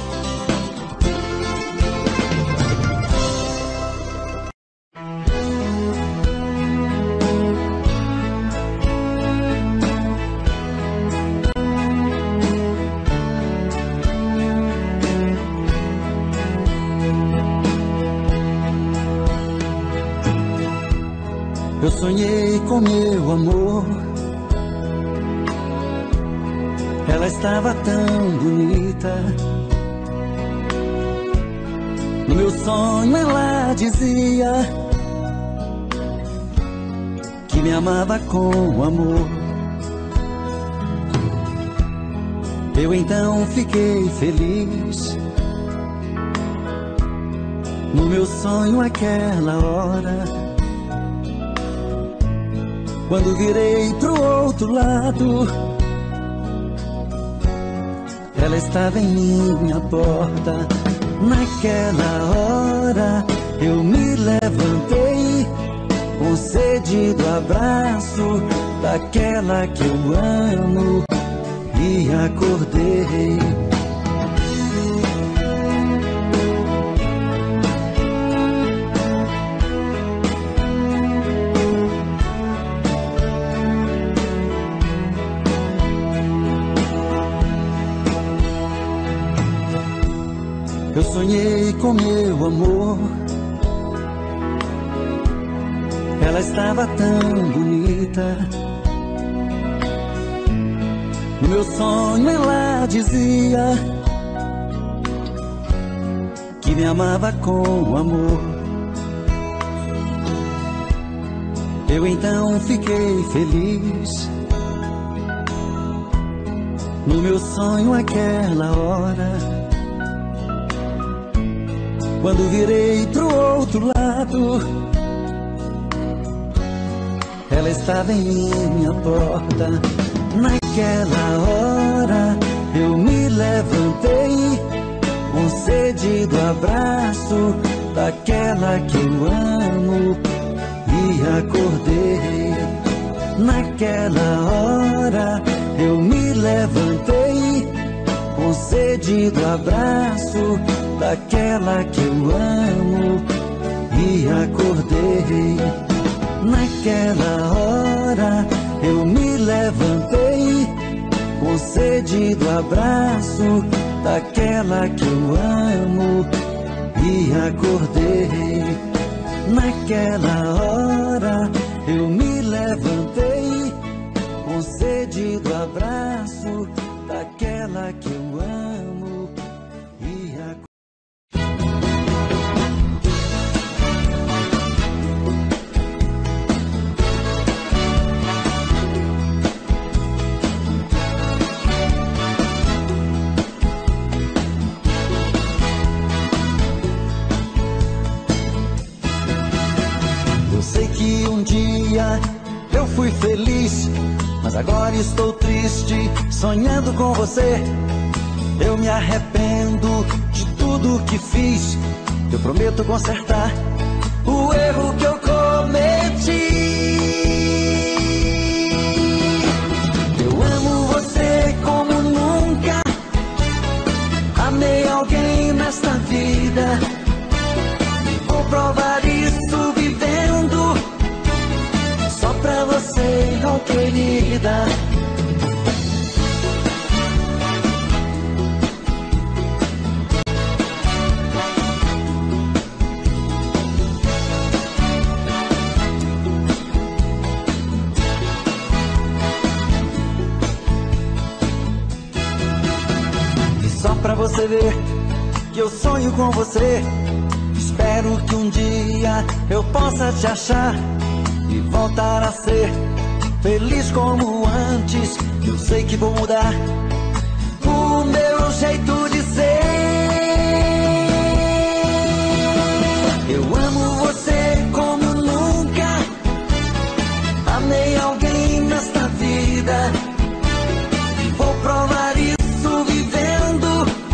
Speaker 1: Eu sonhei com meu amor, ela estava tão bonita. No meu sonho ela dizia que me amava com amor. Eu então fiquei feliz. No meu sonho aquela hora, quando virei pro outro lado, ela estava em minha porta. Naquela hora eu me levantei, com sede do abraço daquela que eu amo, e acordei. Eu sonhei com meu amor, ela estava tão bonita. No meu sonho ela dizia que me amava com amor. Eu então fiquei feliz. No meu sonho aquela hora, quando virei pro outro lado, ela estava em minha porta. Naquela hora eu me levantei, com sede do abraço daquela que eu amo, e acordei. Naquela hora eu me levantei, com sede do abraço daquela que eu amo, e acordei. Naquela hora eu me levantei, com sede do abraço daquela que eu amo, e acordei. Naquela hora eu me levantei, com sede do abraço daquela que eu amo, e acordei. Sei que um dia eu fui feliz, mas agora estou triste, sonhando com você. Eu me arrependo de tudo tudo que fiz, eu prometo consertar o erro que eu cometi. Eu amo você como nunca amei alguém nesta vida. Vou provar isso vivendo só pra você, oh querida. Pra você ver que eu sonho com você. Espero que um dia eu possa te achar e voltar a ser feliz como antes. Eu sei que vou mudar o meu jeito de ser. Eu amo você como nunca amei alguém nesta vida. E vou provar isso vivendo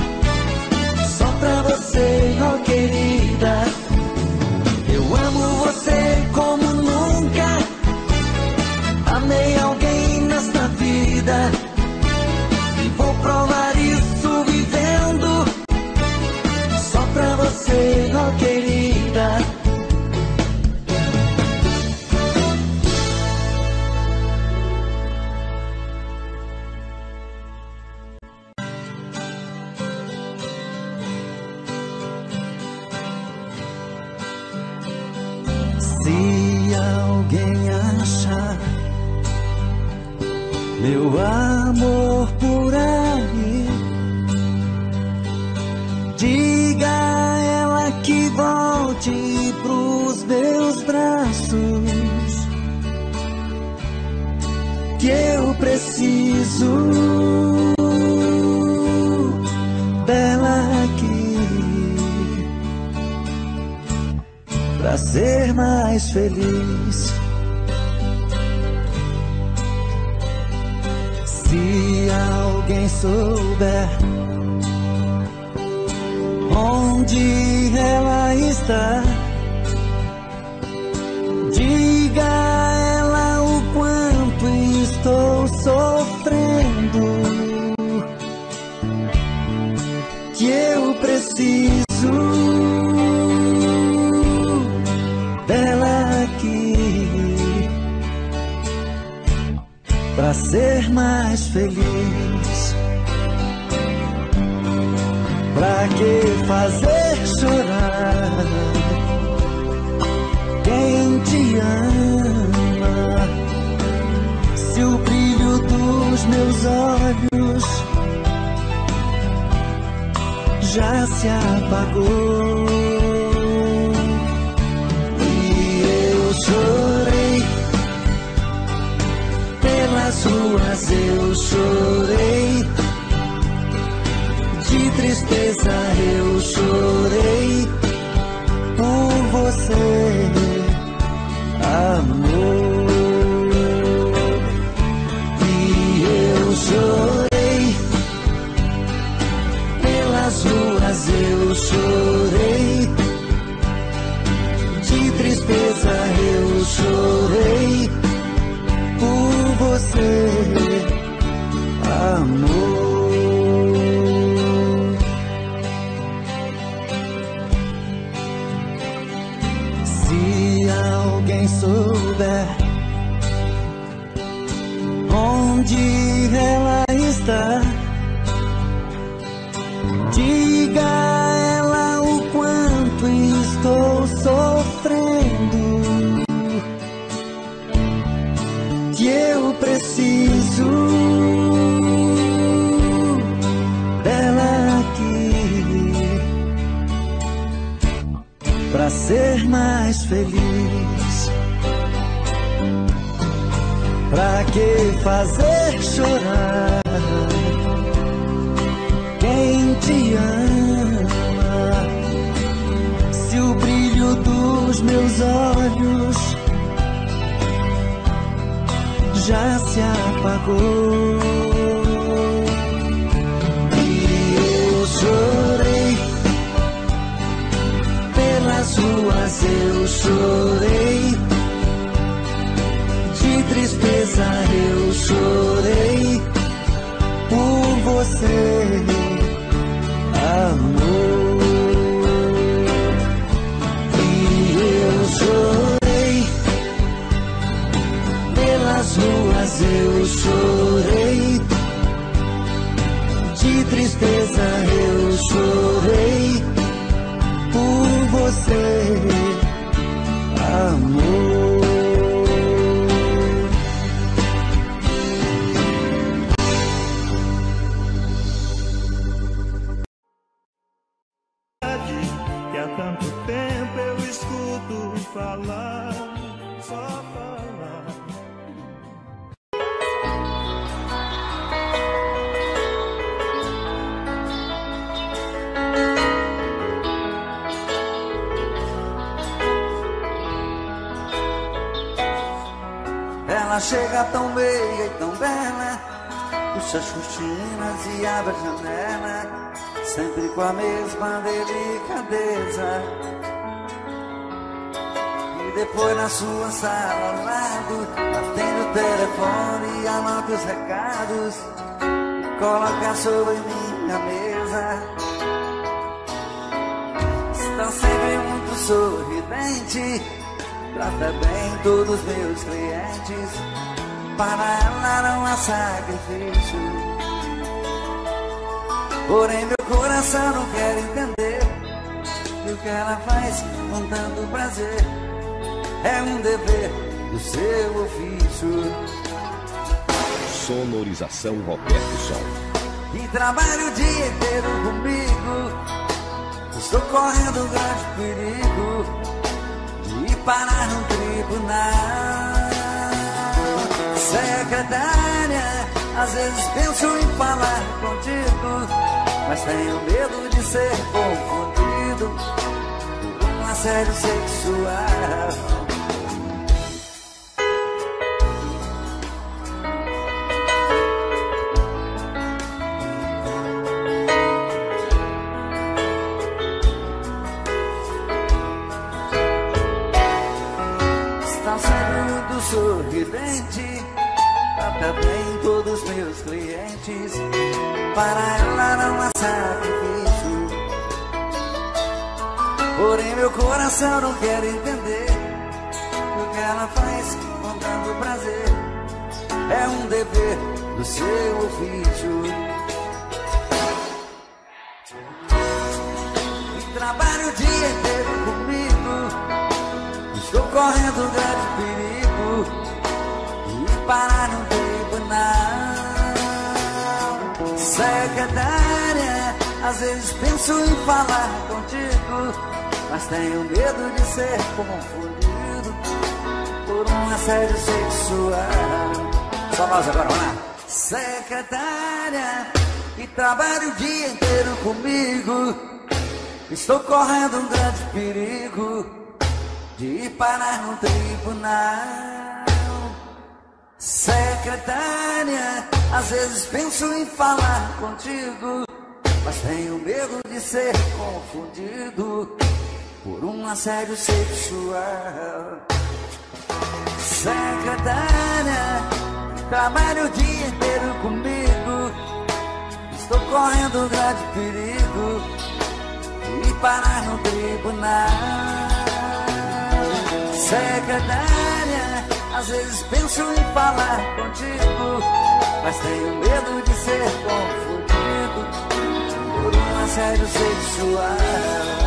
Speaker 1: pra você, oh querida. Eu amo você como nunca amei alguém nesta vida. E vou provar isso vivendo só pra você, oh querida. Se alguém achar meu amor por aí, diga a ela que volte pros meus braços, que eu preciso dela aqui pra ser mais feliz. Se alguém souber onde ela está, diga a ela o quanto estou sofrendo, que eu preciso dela aqui pra ser mais feliz. Pra que fazer chorar quem te ama, se o brilho dos meus olhos já se apagou? Chorei pelas ruas, eu chorei de tristeza, eu chorei por você, amor. E eu chorei pelas ruas, eu chorei de tristeza, eu chorei por você, amor. Se alguém souber onde ela está, diga a ela o quanto estou sofrendo, que eu preciso dela aqui pra ser mais feliz. Pra que fazer chorar quem te ama, se o brilho dos meus olhos já se apagou? E eu chorei chorei, de tristeza eu chorei por você, amor. E eu chorei, pelas ruas eu chorei, de tristeza eu chorei por você, amor.
Speaker 2: Que há tanto tempo eu escuto falar, só falar.
Speaker 1: Ela chega tão meia e tão bela, puxa as cortinas e abre a janela, sempre com a mesma delicadeza. E depois na sua sala ao lado, atende o telefone e anota os recados e coloca sobre minha mesa. Está sempre muito sorridente, trata bem todos os meus clientes, para ela não há sacrifício. Porém meu coração não quer entender que o que ela faz com tanto prazer é um dever do seu ofício.
Speaker 3: Sonorização Roberto Sol.
Speaker 1: E trabalha o dia inteiro comigo, estou correndo um grande perigo de parar no tribunal. Secretária, às vezes penso em falar contigo, mas tenho medo de ser confundido por um assédio sexual. Está sempre muito sorridente, trata bem todos os meus clientes, para ela não há sacrifício. Porém meu coração não quer entender que o que ela faz com tanto prazer é um dever do seu ofício. E trabalha o dia inteiro comigo, estou correndo um grande perigo de parar no tribunal. Secretária, às vezes penso em falar contigo, mas tenho medo de ser confundido por um assédio sexual. Só nós agora, vamos lá. Secretária, que trabalha o dia inteiro comigo, estou correndo um grande perigo de parar no tribunal. Secretária, às vezes penso em falar contigo, mas tenho medo de ser confundido por um assédio sexual. Secretária, trabalha o dia inteiro comigo, estou correndo um grande perigo de parar no tribunal. Secretária, às vezes penso em falar contigo, mas tenho medo de ser confundido por um assédio sexual.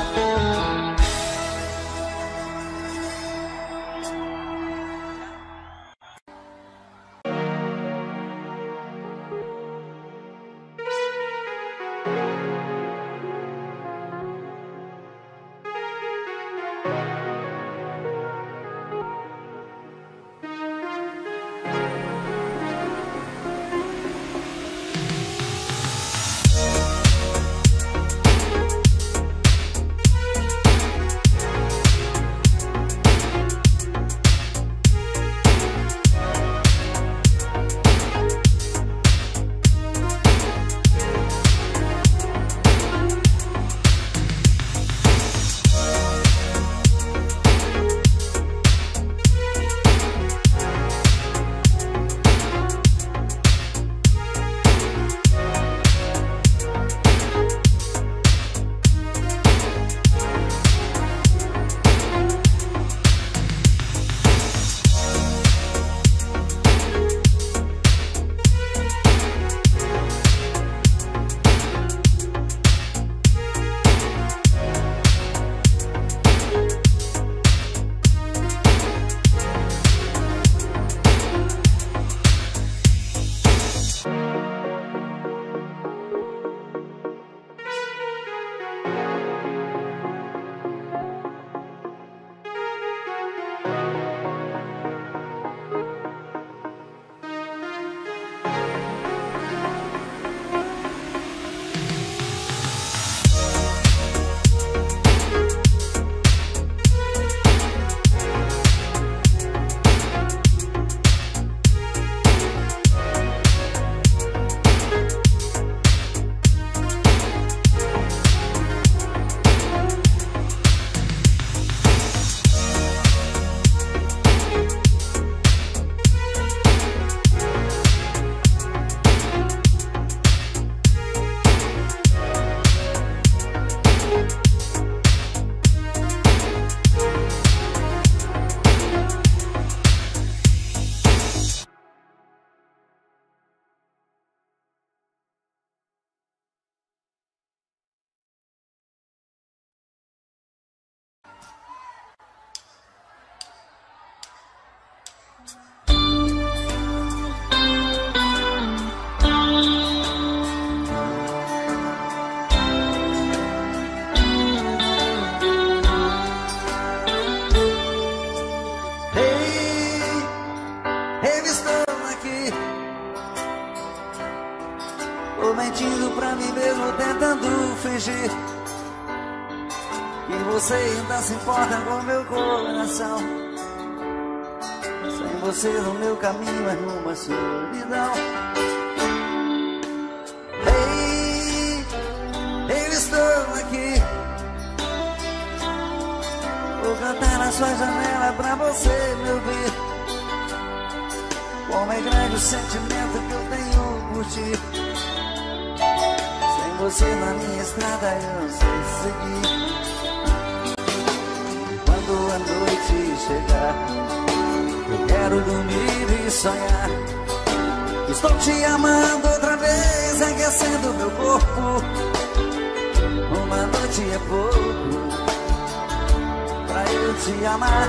Speaker 1: mentindo pra mim mesmo, tentando fingir que você ainda se importa com meu coração. Sem você no meu caminho é uma solidão. Ei, eu estou aqui, vou cantar na sua janela pra você me ouvir. Como é grande o sentimento que eu tenho por ti. Sem você na minha estrada eu não sei seguir. Quando a noite chegar, eu quero dormir e sonhar. Estou te amando outra vez, aquecendo meu corpo. Uma noite é pouco pra eu te amar.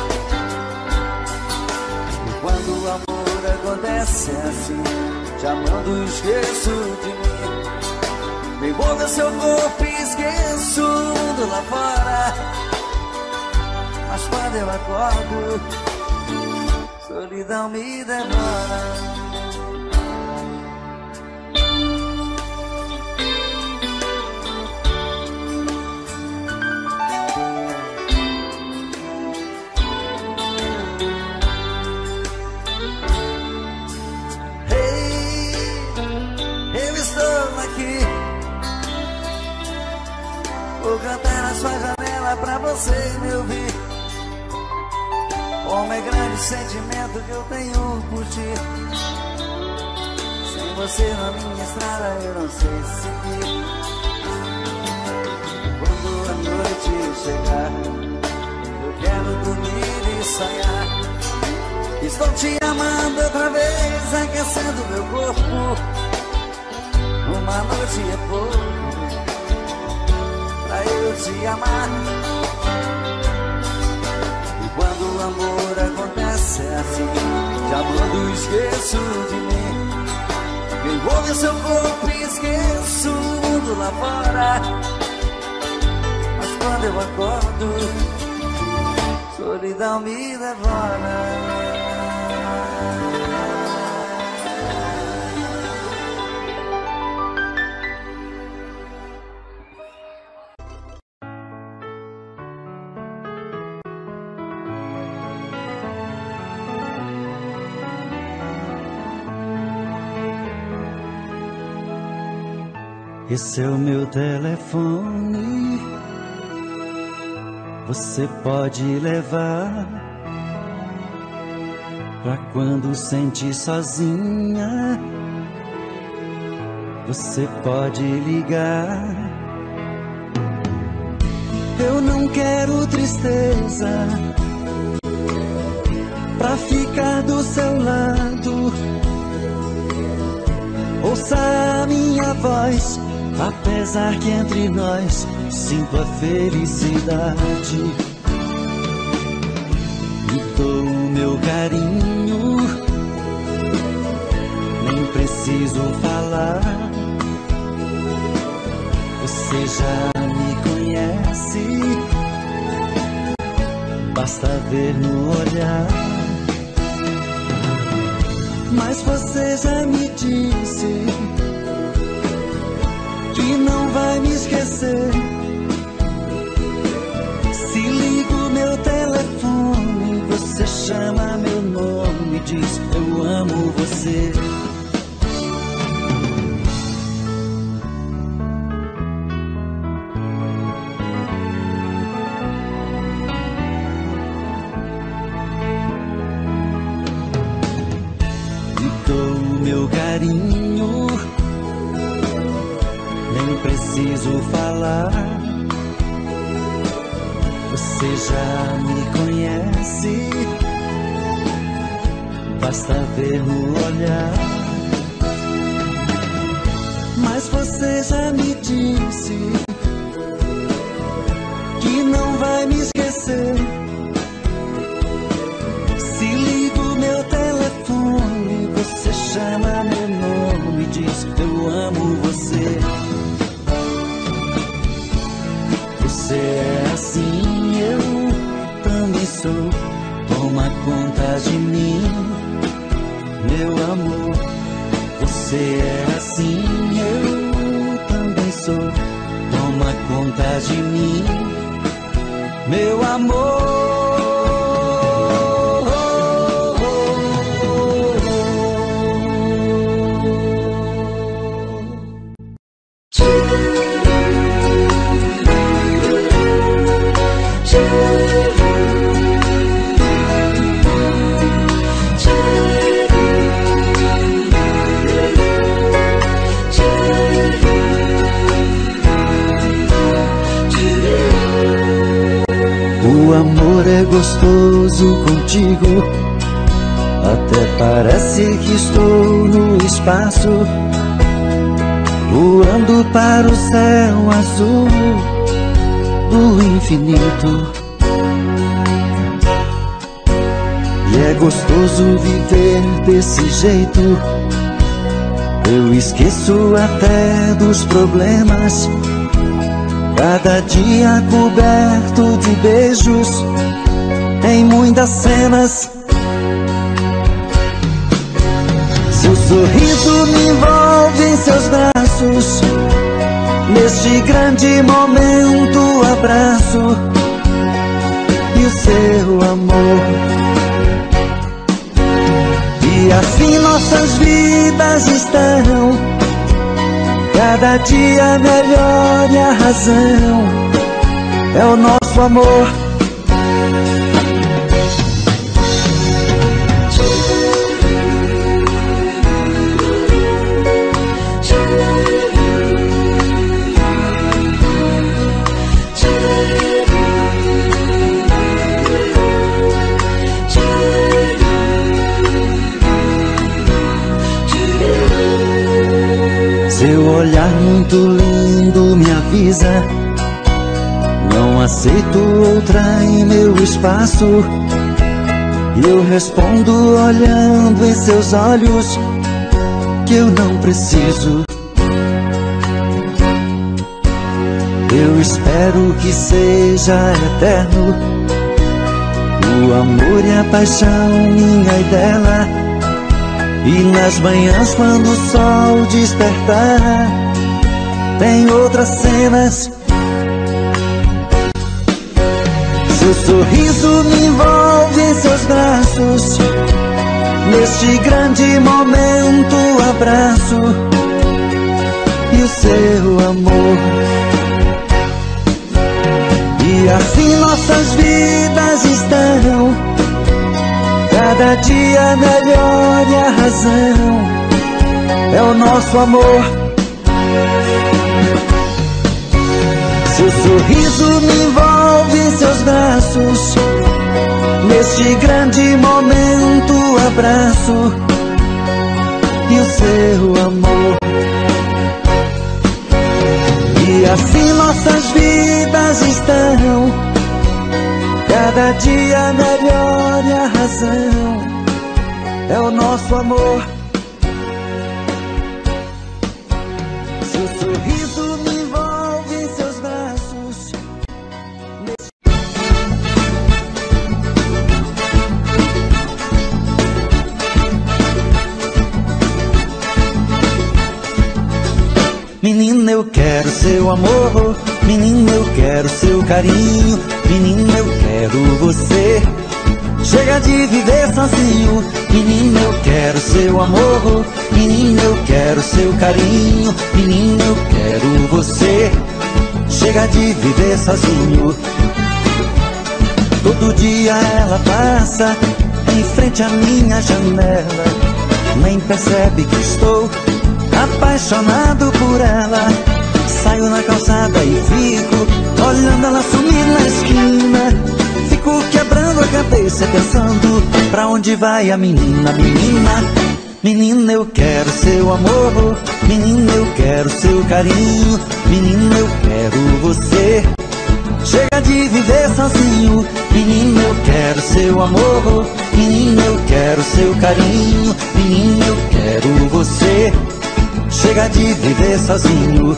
Speaker 1: E quando o amor acontece assim, te amando esqueço de mim. Me envolve seu corpo e esqueço o mundo lá fora. Mas quando eu acordo, solidão me devora. Vou cantar na sua janela pra você me ouvir. Como é grande o sentimento que eu tenho por ti. Sem você na minha estrada eu não sei seguir. Quando a noite chegar, eu quero dormir e sonhar. Estou te amando outra vez, aquecendo meu corpo. Uma noite é pouco pra eu te amar. E quando o amor acontece assim, te amando esqueço de mim. Me envolve seu corpo e esqueço o mundo lá fora. Mas quando eu acordo, solidão me devora. Esse é o meu telefone, você pode levar pra quando sentir sozinha. Você pode ligar. Eu não quero tristeza pra ficar do seu lado. Ouça a minha voz, apesar que entre nós sinto a felicidade. Me dou o meu carinho, nem preciso falar. Você já me conhece, basta ver no olhar. Mas você já me disse que não vai me esquecer. Se ligo meu telefone, você chama meu nome e diz eu amo você. Me dou o meu carinho, nem preciso falar. Você já me conhece, basta ver no olhar. Mas você já me disse que não vai me esquecer. Se ligo meu telefone, você chama meu nome e diz eu amo você. Você é assim, eu também sou. Toma conta de mim, meu amor. Você é assim, eu também sou. Toma conta de mim, meu amor. O amor é gostoso contigo, até parece que estou no espaço, voando para o céu azul do infinito. E é gostoso viver desse jeito, eu esqueço até dos problemas. Cada dia coberto de beijos, em muitas cenas. Seu sorriso me envolve em seus braços, neste grande momento abraço, e o seu amor. E assim nossas vidas estão, cada dia melhor, e a razão é o nosso amor. Seu olhar muito lindo me avisa, não aceito outra em meu espaço. E eu respondo olhando em seus olhos que eu não preciso. Eu espero que seja eterno o amor e a paixão minha e dela. E nas manhãs quando o sol despertar, tem outras cenas. Seu sorriso me envolve em seus braços, neste grande momento abraço, e o seu amor. E assim nossas vidas estão, cada dia melhor, e a razão é o nosso amor. Seu sorriso me envolve em seus braços, neste grande momento abraço, e o seu amor. E assim nossas vidas estão, cada dia melhor, e a razão é o nosso amor. Seu sorriso me envolve em seus braços. Menina, eu quero seu amor, menina, eu quero seu carinho, menina, eu quero você. Chega de viver sozinho, menina, eu quero seu amor, menina, eu quero seu carinho, menina, eu quero você. Chega de viver sozinho. Todo dia ela passa em frente à minha janela, nem percebe que estou apaixonado por ela. Saio na calçada e fico olhando ela sumir na esquina. Fico quebrando a cabeça pensando pra onde vai a menina, menina. Menina, eu quero seu amor, menina, eu quero seu carinho, menina, eu quero você. Chega de viver sozinho, menina, eu quero seu amor, menina, eu quero seu carinho, menina, eu quero você. Chega de viver sozinho.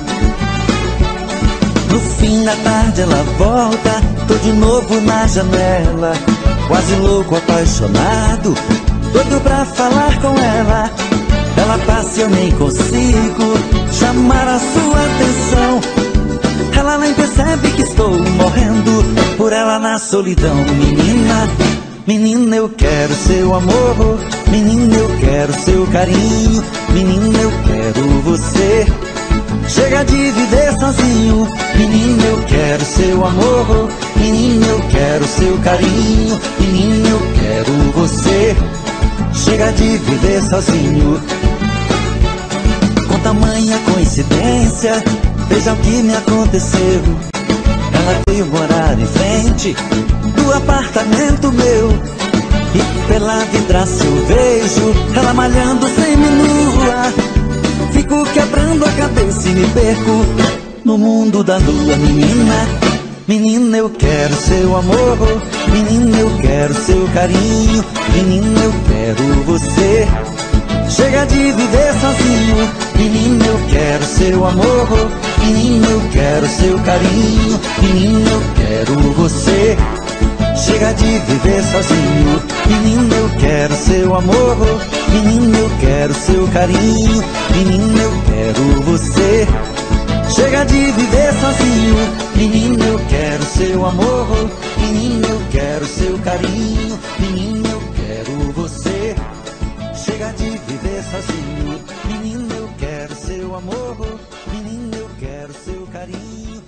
Speaker 1: No fim da tarde ela volta, tô de novo na janela, quase louco, apaixonado, doido pra falar com ela. Ela passa e eu nem consigo chamar a sua atenção. Ela nem percebe que estou morrendo por ela na solidão. Menina, menina, eu quero seu amor. Menina, eu quero seu carinho. Menina, eu quero você. Chega de viver sozinho. Menina, eu quero seu amor. Menina, eu quero seu carinho. Menina, eu quero você. Chega de viver sozinho. Com tamanha coincidência, veja o que me aconteceu. Ela veio morar em frente do apartamento meu, e pela vidraça eu vejo ela malhando semi-nua. Fico quebrando a cabeça e me perco no mundo da lua. Menina, menina, eu quero seu amor. Menina, eu quero seu carinho. Menina, eu quero você. Chega de viver sozinho. Menina, eu quero seu amor. Menina, eu quero seu carinho. Menina, eu quero você. Chega de viver sozinho. Menina, eu quero seu amor. Menina, eu quero seu carinho. Menina, eu quero você. Chega de viver sozinho. Menina, eu quero seu amor. Menina, eu quero seu carinho. Menina, eu quero você. Chega de viver sozinho. Menina, eu quero seu amor. Menina, eu quero seu carinho.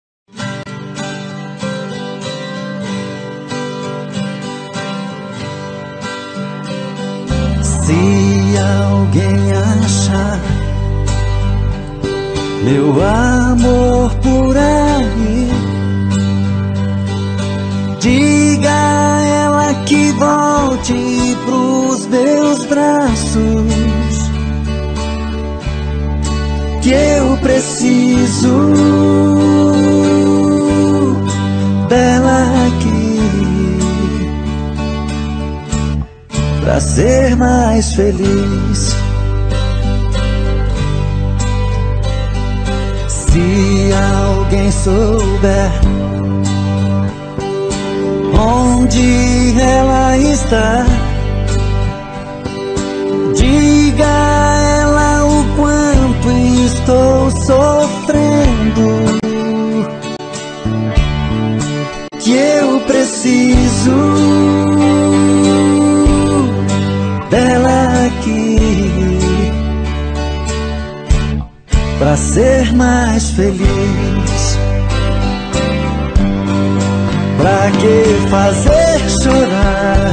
Speaker 1: Se alguém achar meu amor por aí, diga a ela que volte pros meus braços, que eu preciso dela aqui pra ser mais feliz. Se alguém souber onde ela está, diga a ela o quanto estou sofrendo, que eu preciso dela aqui pra ser mais feliz. Pra que fazer chorar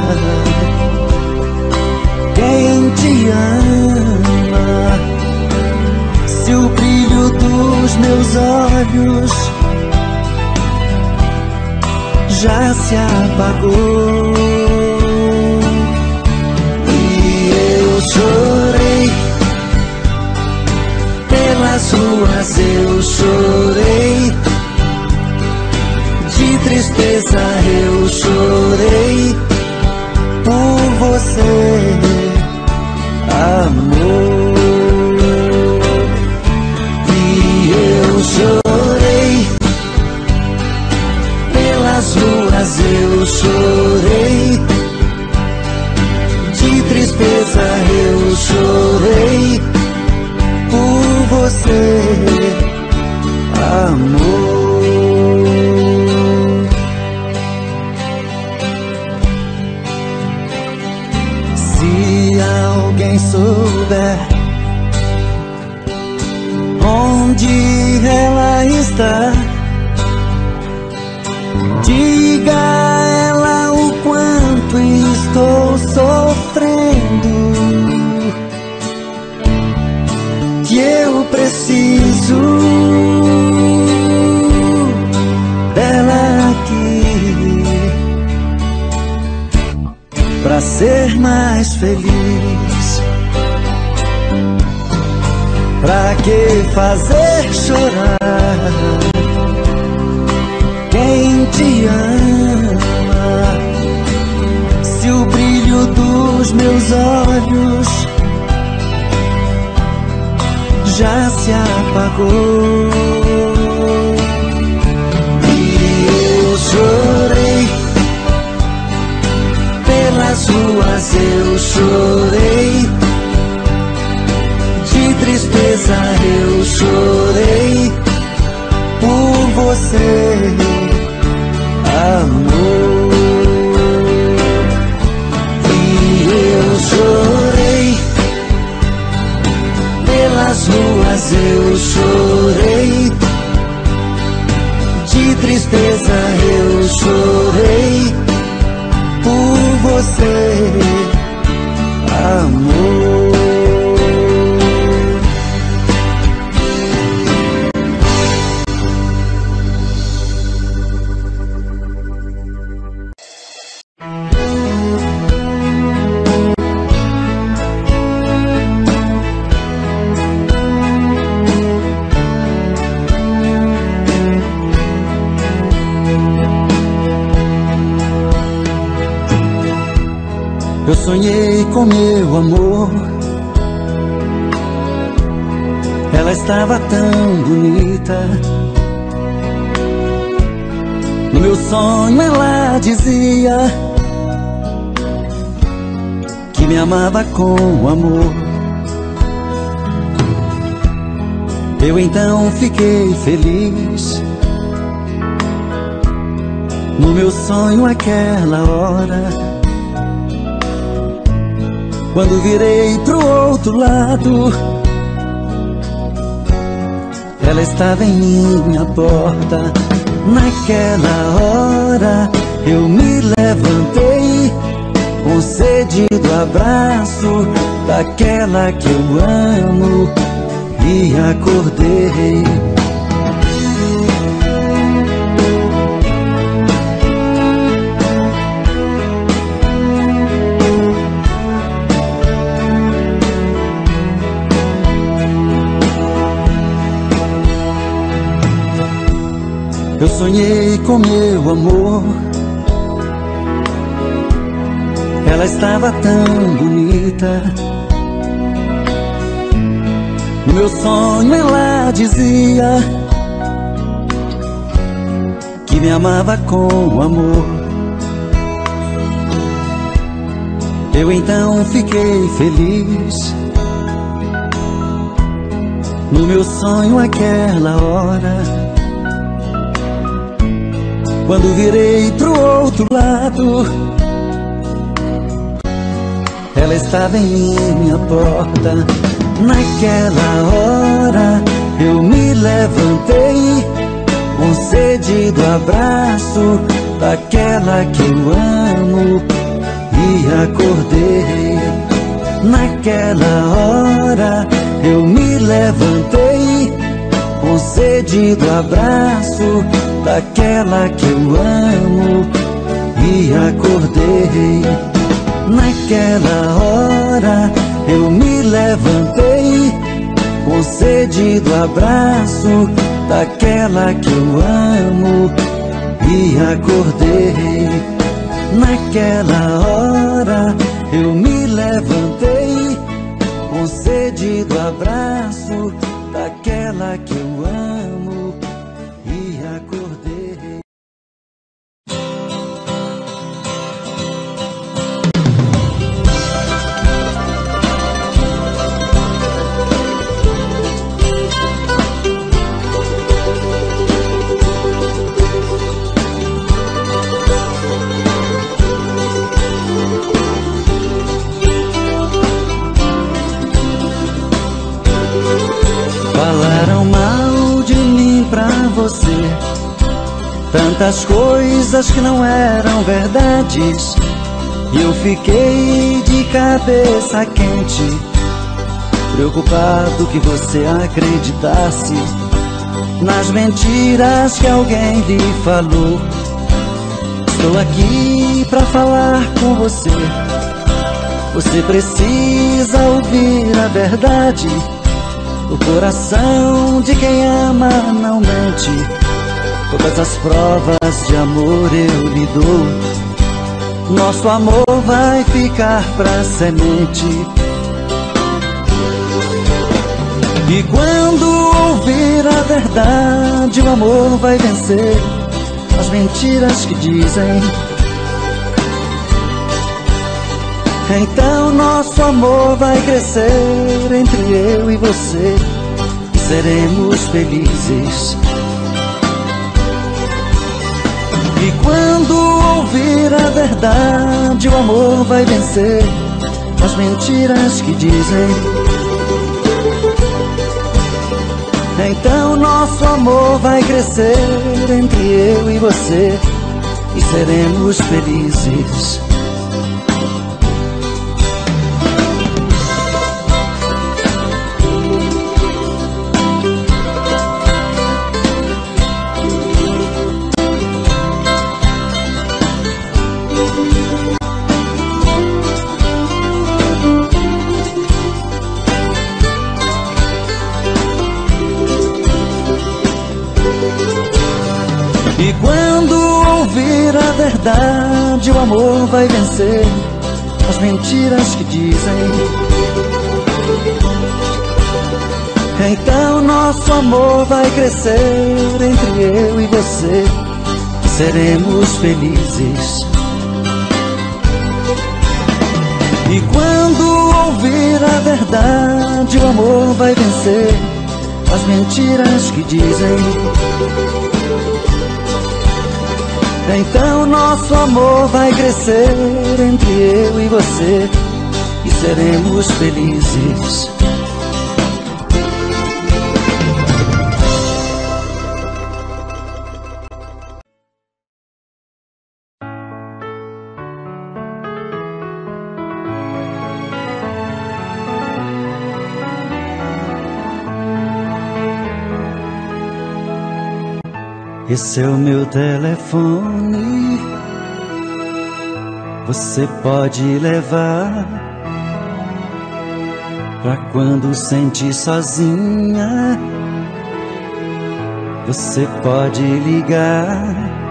Speaker 1: quem te ama, se o brilho dos meus olhos já se apagou? E eu chorei pelas ruas, eu chorei de tristeza, eu chorei por você, amor. E eu chorei pelas ruas, eu chorei de tristeza, eu chorei por você, amor. Se alguém souber onde ela está, diga a ela o quanto estou sofrendo, que eu preciso dela aqui pra ser mais feliz. Pra que fazer chorar quem te ama, se o brilho dos meus olhos já se apagou? E eu chorei pelas ruas, eu chorei eu chorei, de tristeza eu chorei por você, amor. Eu sonhei com meu amor, ela estava tão bonita. No meu sonho ela dizia que me amava com amor. Eu então fiquei feliz. No meu sonho aquela hora, quando virei pro outro lado, ela estava em minha porta. Naquela hora eu me levantei, com sede do abraço daquela que eu amo, e acordei. Eu sonhei com meu amor, ela estava tão bonita. No meu sonho ela dizia que me amava com amor. Eu então fiquei feliz. No meu sonho aquela hora, quando virei pro outro lado, ela estava em minha porta. Naquela hora eu me levantei, com sede do abraço daquela que eu amo, e acordei. Naquela hora eu me levantei, com sede do abraço daquela que eu amo, e acordei. Naquela hora eu me levantei, com sede do abraço daquela que eu amo, e acordei. Naquela hora eu me levantei, com sede do abraço daquela que eu amo, e acordei. Falaram mal de mim pra você, tantas coisas que não eram verdades, e eu fiquei de cabeça quente, preocupado que você acreditasse nas mentiras que alguém lhe falou. Estou aqui pra falar com você, você precisa ouvir a verdade. O coração de quem ama não mente, todas as provas de amor eu lhe dou. Nosso amor vai ficar pra semente, e quando ouvir a verdade, o amor vai vencer as mentiras que dizem. Então nosso amor vai crescer entre eu e você, e seremos felizes. E quando ouvir a verdade, o amor vai vencer as mentiras que dizem. Então nosso amor vai crescer entre eu e você e seremos felizes. E quando ouvir a verdade, o amor vai vencer as mentiras que dizem. Então nosso amor vai crescer entre eu e você e seremos felizes. E quando ouvir a verdade, o amor vai vencer as mentiras que dizem. Então nosso amor vai crescer entre eu e você e seremos felizes. Esse é o meu telefone, você pode levar pra quando sentir sozinha. Você pode ligar.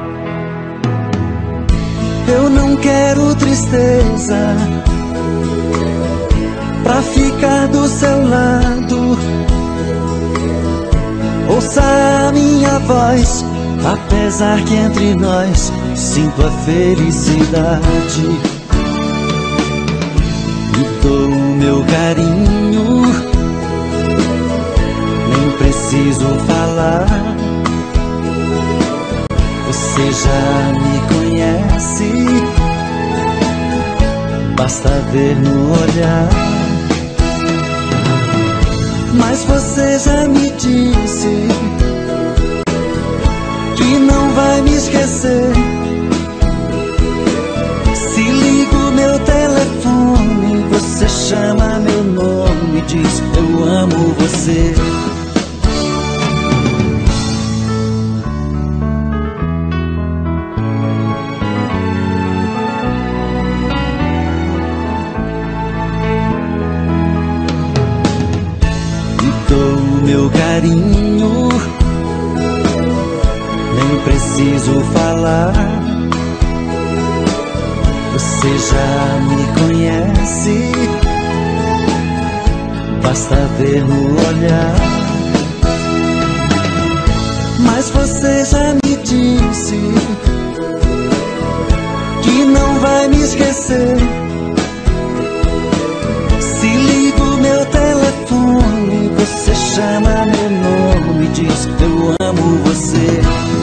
Speaker 1: Eu não quero tristeza pra ficar do seu lado. Ouça a minha voz, apesar que entre nós sinto a felicidade. Me dou o meu carinho, nem preciso falar. Você já me conhece, basta ver no olhar. Mas você já me disse que não vai me esquecer. Se ligo meu telefone, você chama meu nome e diz: eu amo você. Me dou o meu carinho, nem preciso falar. Você já me conhece, basta ver no olhar. Mas você já me disse que não vai me esquecer. Se ligo meu telefone, você chama meu nome e diz: eu amo você.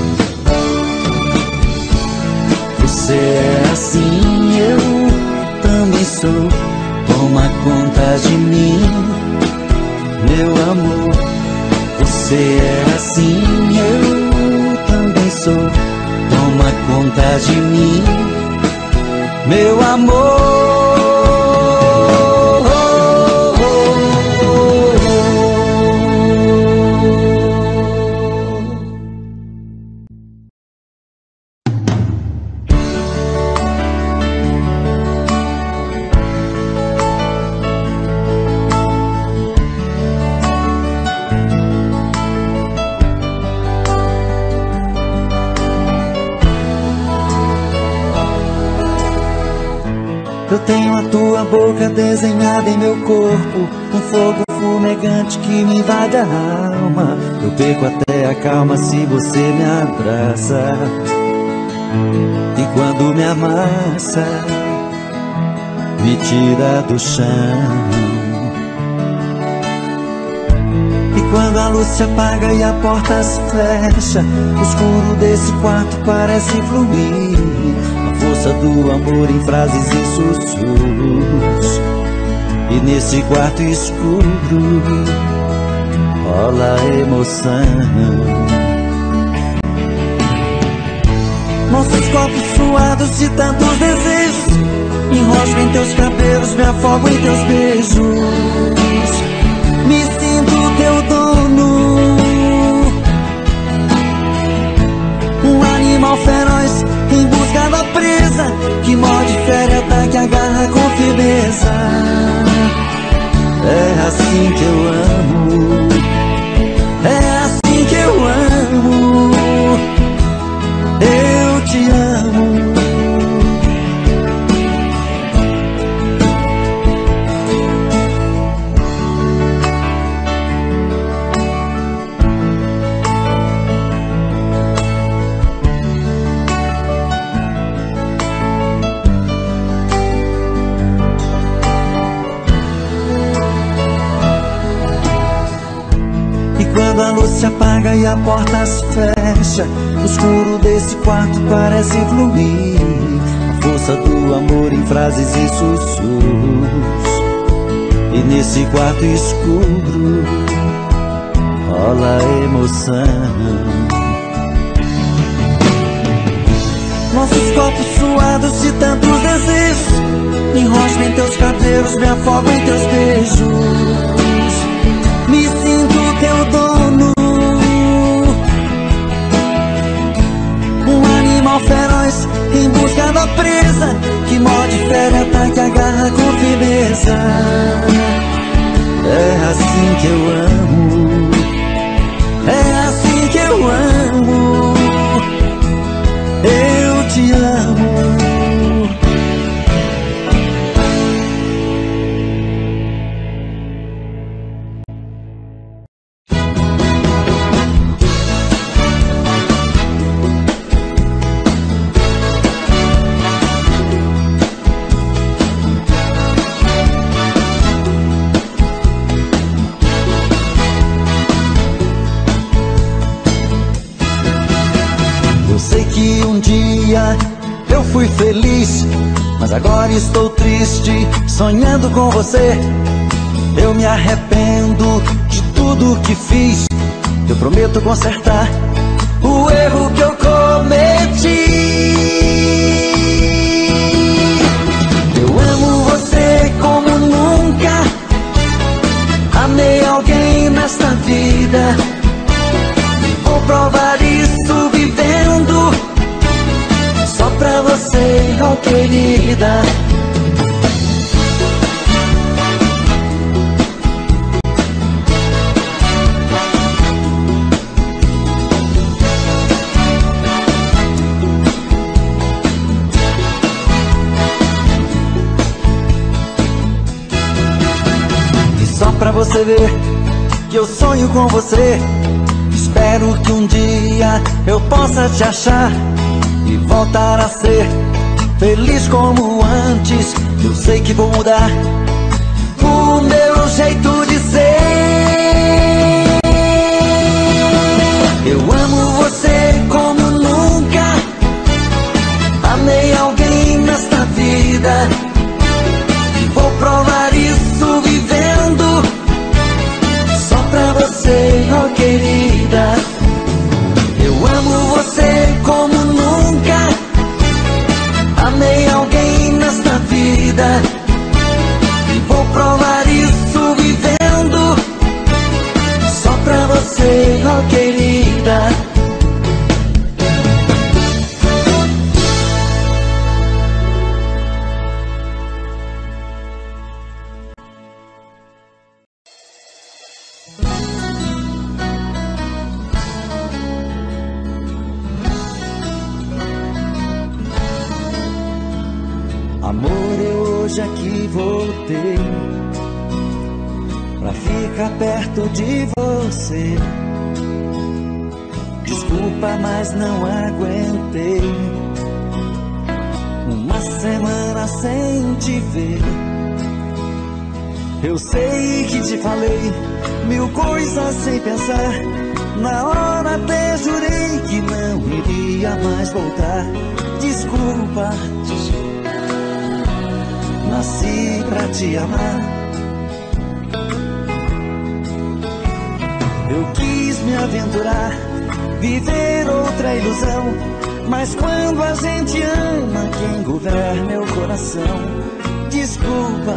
Speaker 1: Você é assim, eu também sou. Toma conta de mim, meu amor. Você é assim, eu também sou. Toma conta de mim, meu amor. Eu tenho a tua boca desenhada em meu corpo, um fogo fumegante que me invade a alma. Eu perco até a calma se você me abraça. E quando me amassa, me tira do chão. E quando a luz se apaga e a porta se fecha, o escuro desse quarto parece fluir. Força do amor em frases e sussurros. E nesse quarto escuro rola emoção. Nossos corpos suados de tantos desejos, enrosco em teus cabelos, me afogo em teus beijos. Me sinto teu dono, um animal feroz em busca da presa, que morde, fere, ataque, agarra com firmeza. É assim que eu amo, é assim que eu amo, eu te amo. Quando a luz se apaga e a porta se fecha, o escuro desse quarto parece fluir a força do amor em frases e sussurros. E nesse quarto escuro rola emoção. Nossos corpos suados de tantos desejos, enrosco em teus cabelos, me afogo em teus beijos. Me sinto teu dono, um animal feroz em busca da presa, que morde, fere, ataque, agarra com firmeza. É assim que eu amo, é assim que eu amo, eu te amo. Eu fui feliz, mas agora estou triste, sonhando com você. Eu me arrependo de tudo que fiz, eu prometo consertar o erro que eu cometi. Eu amo você como nunca amei alguém nesta vida. Vou provar isso vivendo só pra você, oh querida. E só pra você ver que eu sonho com você, espero que um dia eu possa te achar e voltar a ser feliz como antes. Eu sei que vou mudar o meu jeito de ser. Eu amo você como nunca amei alguém nesta vida, e vou provar isso vivendo só pra você, oh querida. Eu amo você como nunca amei alguém nesta vida, e vou provar isso vivendo só pra você, oh querida. Amor, eu hoje aqui voltei pra ficar perto de você. Desculpa, mas não aguentei uma semana sem te ver. Eu sei que te falei mil coisas sem pensar, na hora até jurei que não iria mais voltar. Desculpa, nasci pra te amar. Eu quis me aventurar, viver outra ilusão, mas quando a gente ama, quem governa é o coração. Desculpa,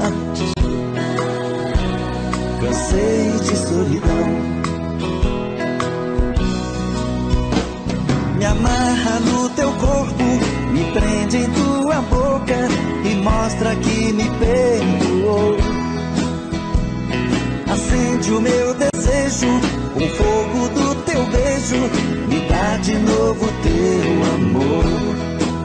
Speaker 1: cansei de solidão. Me amarra no teu corpo, me prende em tua boca e mostra que me perdoou. Acende o meu desejo, o fogo do teu beijo, me dá de novo teu amor.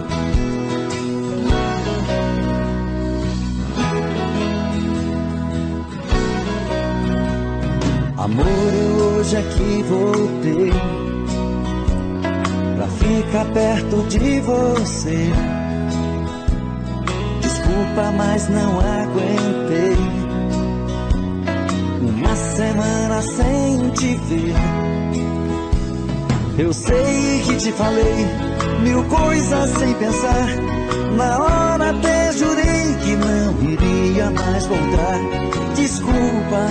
Speaker 1: Amor, eu hoje aqui voltei pra ficar perto de você. Desculpa, mas não aguentei uma semana sem te ver. Eu sei que te falei mil coisas sem pensar. Na hora até jurei que não iria mais voltar. Desculpa,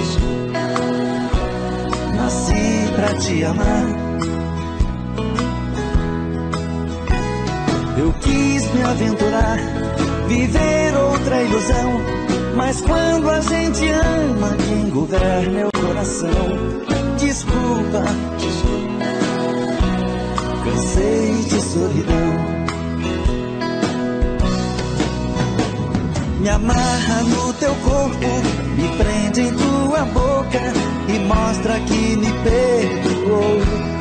Speaker 1: nasci pra te amar. Eu quis me aventurar, viver outra ilusão, mas quando a gente ama, quem governa é o coração. Desculpa, cansei de solidão. Me amarra no teu corpo, me prende em tua boca e mostra que me perdoou.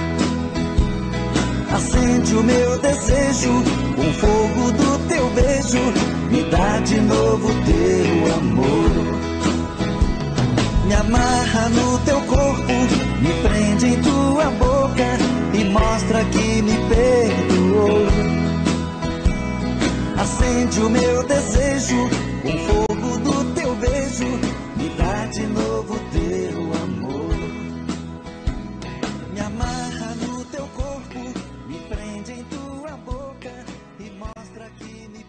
Speaker 1: Acende o meu desejo, o fogo do teu beijo, me dá de novo teu amor. Me amarra no teu corpo, me prende em tua boca e mostra que me perdoou. Acende o meu desejo, o fogo do teu beijo, me dá de novo teu amor. Me amarra no teu corpo, me prende em tua boca e mostra que me...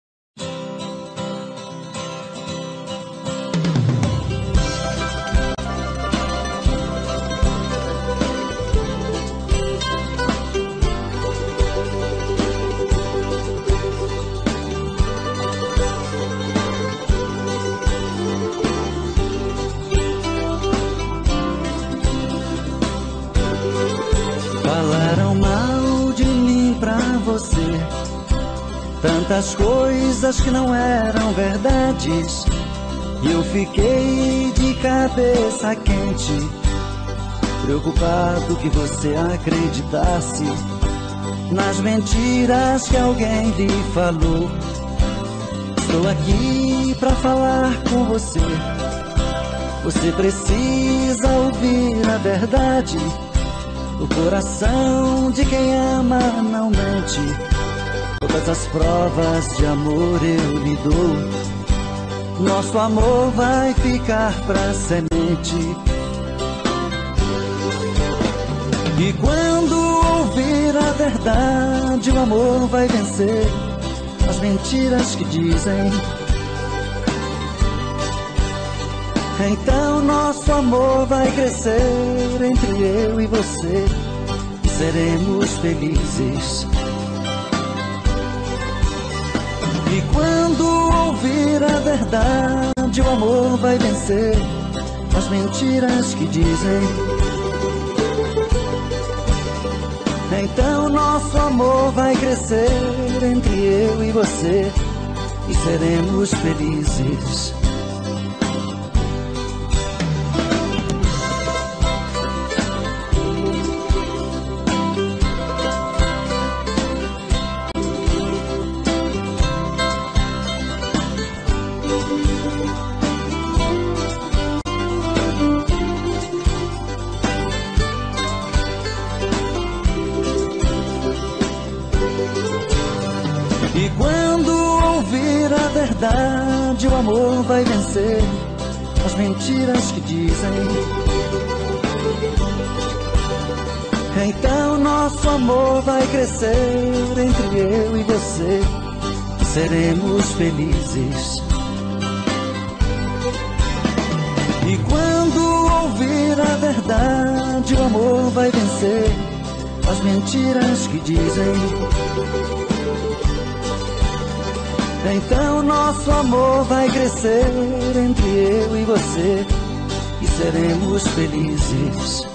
Speaker 1: Falaram mal de mim pra você, tantas coisas que não eram verdades, e eu fiquei de cabeça quente, preocupado que você acreditasse nas mentiras que alguém lhe falou. Estou aqui pra falar com você, você precisa ouvir a verdade. O coração de quem ama não mente. Todas as provas de amor eu lhe dou. Nosso amor vai ficar pra semente. E quando ouvir a verdade, o amor vai vencer as mentiras que dizem. Então nosso amor vai crescer entre eu e você, e seremos felizes. E quando ouvir a verdade, o amor vai vencer as mentiras que dizem. Então nosso amor vai crescer entre eu e você, e seremos felizes. E quando ouvir a verdade, o amor vai vencer as mentiras que dizem. Então nosso amor vai crescer entre eu e você, e seremos felizes. E quando ouvir a verdade, onde o amor vai vencer as mentiras que dizem. Então nosso amor vai crescer entre eu e você e seremos felizes.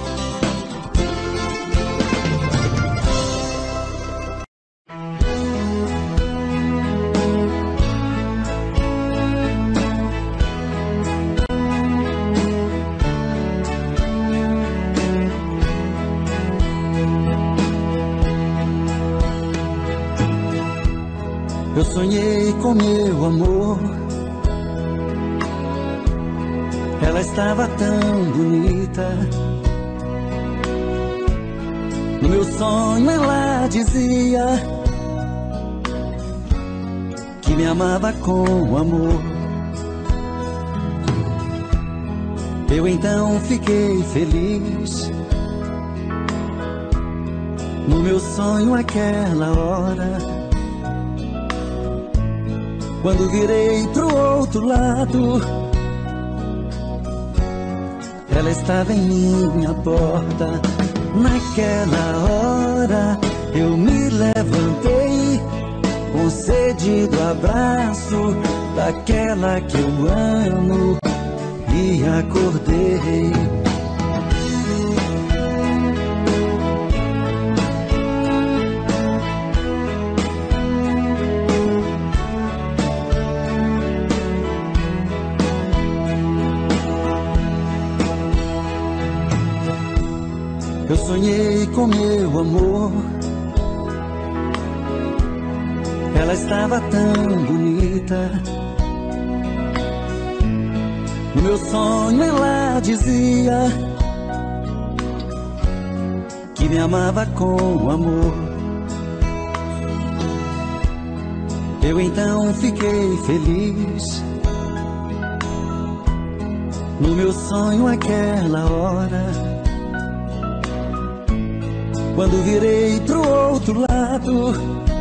Speaker 1: Eu sonhei com meu amor, ela estava tão bonita. No meu sonho ela dizia que me amava com amor. Eu então fiquei feliz. No meu sonho aquela hora, quando virei pro outro lado, ela estava em minha porta. Naquela hora eu me levantei com sede do abraço daquela que eu amo e acordei. Eu sonhei com meu amor, ela estava tão bonita. No meu sonho ela dizia que me amava com amor. Eu então fiquei feliz. No meu sonho aquela hora, quando virei pro outro lado,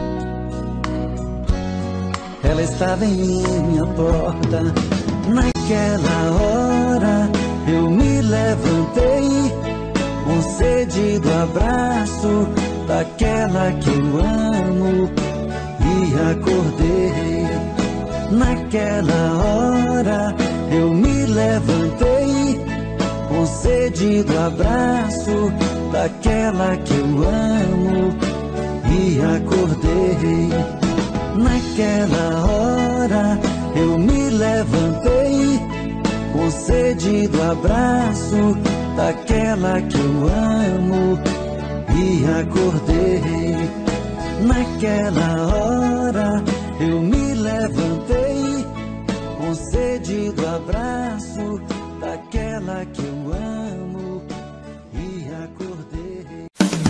Speaker 1: ela estava em minha porta. Naquela hora eu me levantei com sede do abraço daquela que eu amo e acordei. Naquela hora eu me levantei com sede do abraço daquela que eu amo e acordei. Naquela hora eu me levantei com sede do abraço daquela que eu amo e acordei. Naquela hora eu me levantei com sede do abraço daquela que eu amo e acordei.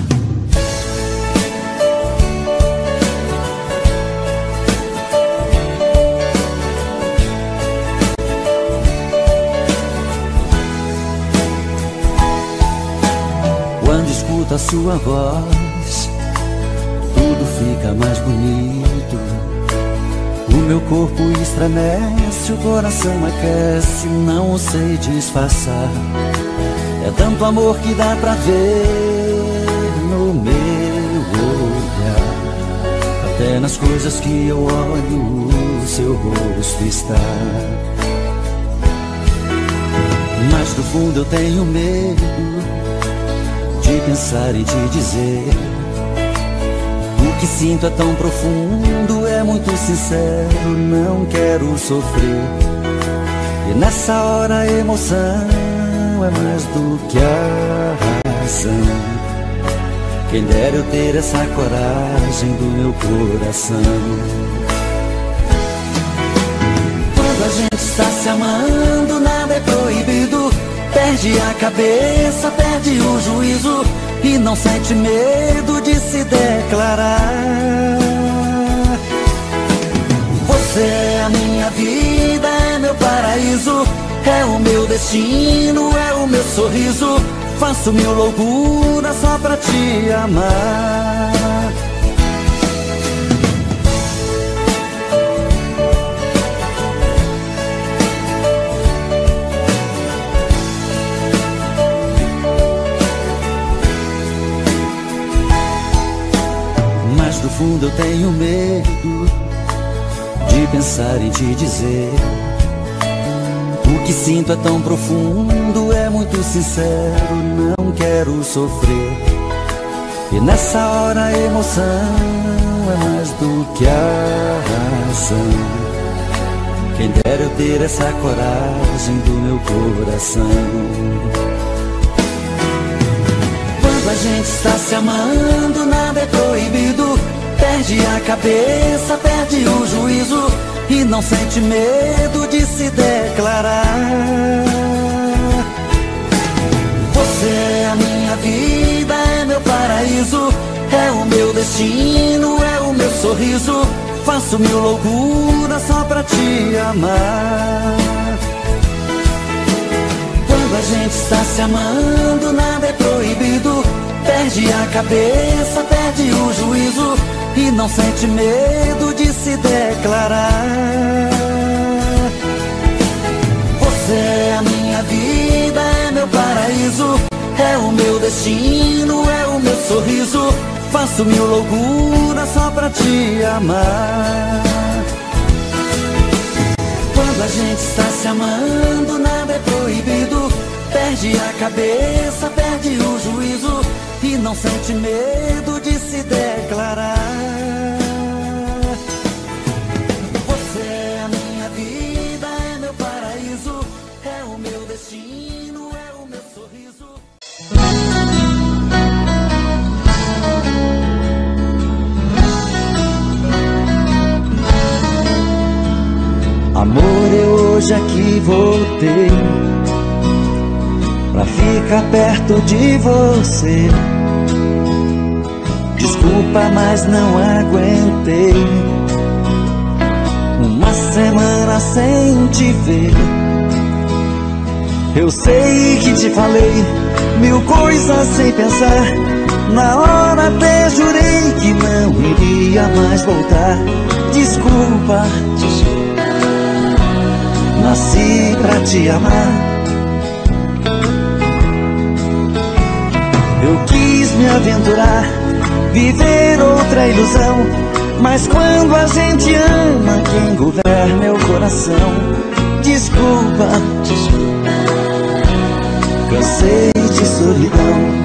Speaker 1: Quando escuto a sua voz, tudo fica mais bonito. O meu corpo estremece, o coração aquece, não sei disfarçar. É tanto amor que dá pra ver no meu olhar. Até nas coisas que eu olho, o seu rosto está. Mas no fundo eu tenho medo de pensar e te dizer. O que sinto é tão profundo, é muito sincero, não quero sofrer. E nessa hora a emoção é mais do que a razão. Quem dera eu ter essa coragem do meu coração. Quando a gente está se amando, nada é proibido. Perde a cabeça, perde o juízo e não sente medo de se declarar. Você é a minha vida, é meu paraíso, é o meu destino, é o meu sorriso. Faço mil loucuras só pra te amar. fundo eu tenho medo de pensar em te dizer. O que sinto é tão profundo, é muito sincero, não quero sofrer. E nessa hora a emoção é mais do que a razão. Quem dera eu ter essa coragem do meu coração. Quando a gente está se amando, nada é proibido. Perde a cabeça, perde o juízo e não sente medo de se declarar. Você é a minha vida, é meu paraíso, é o meu destino, é o meu sorriso. Faço mil loucuras só pra te amar. Quando a gente está se amando, nada é proibido. Perde a cabeça, perde o juízo e não sente medo de se declarar. Você é a minha vida, é meu paraíso, é o meu destino, é o meu sorriso. Faço mil loucuras só pra te amar. Quando a gente está se amando, nada é proibido. Perde a cabeça, perde o juízo e não sente medo de se declarar. Você é a minha vida, é meu paraíso, é o meu destino, é o meu sorriso. Amor, eu hoje aqui voltei pra ficar perto de você. Desculpa, mas não aguentei uma semana sem te ver. Eu sei que te falei mil coisas sem pensar. Na hora até jurei que não iria mais voltar. Desculpa, nasci pra te amar. Eu quis me aventurar, viver outra ilusão, mas quando a gente ama, quem governa é o coração. Desculpa, cansei de solidão.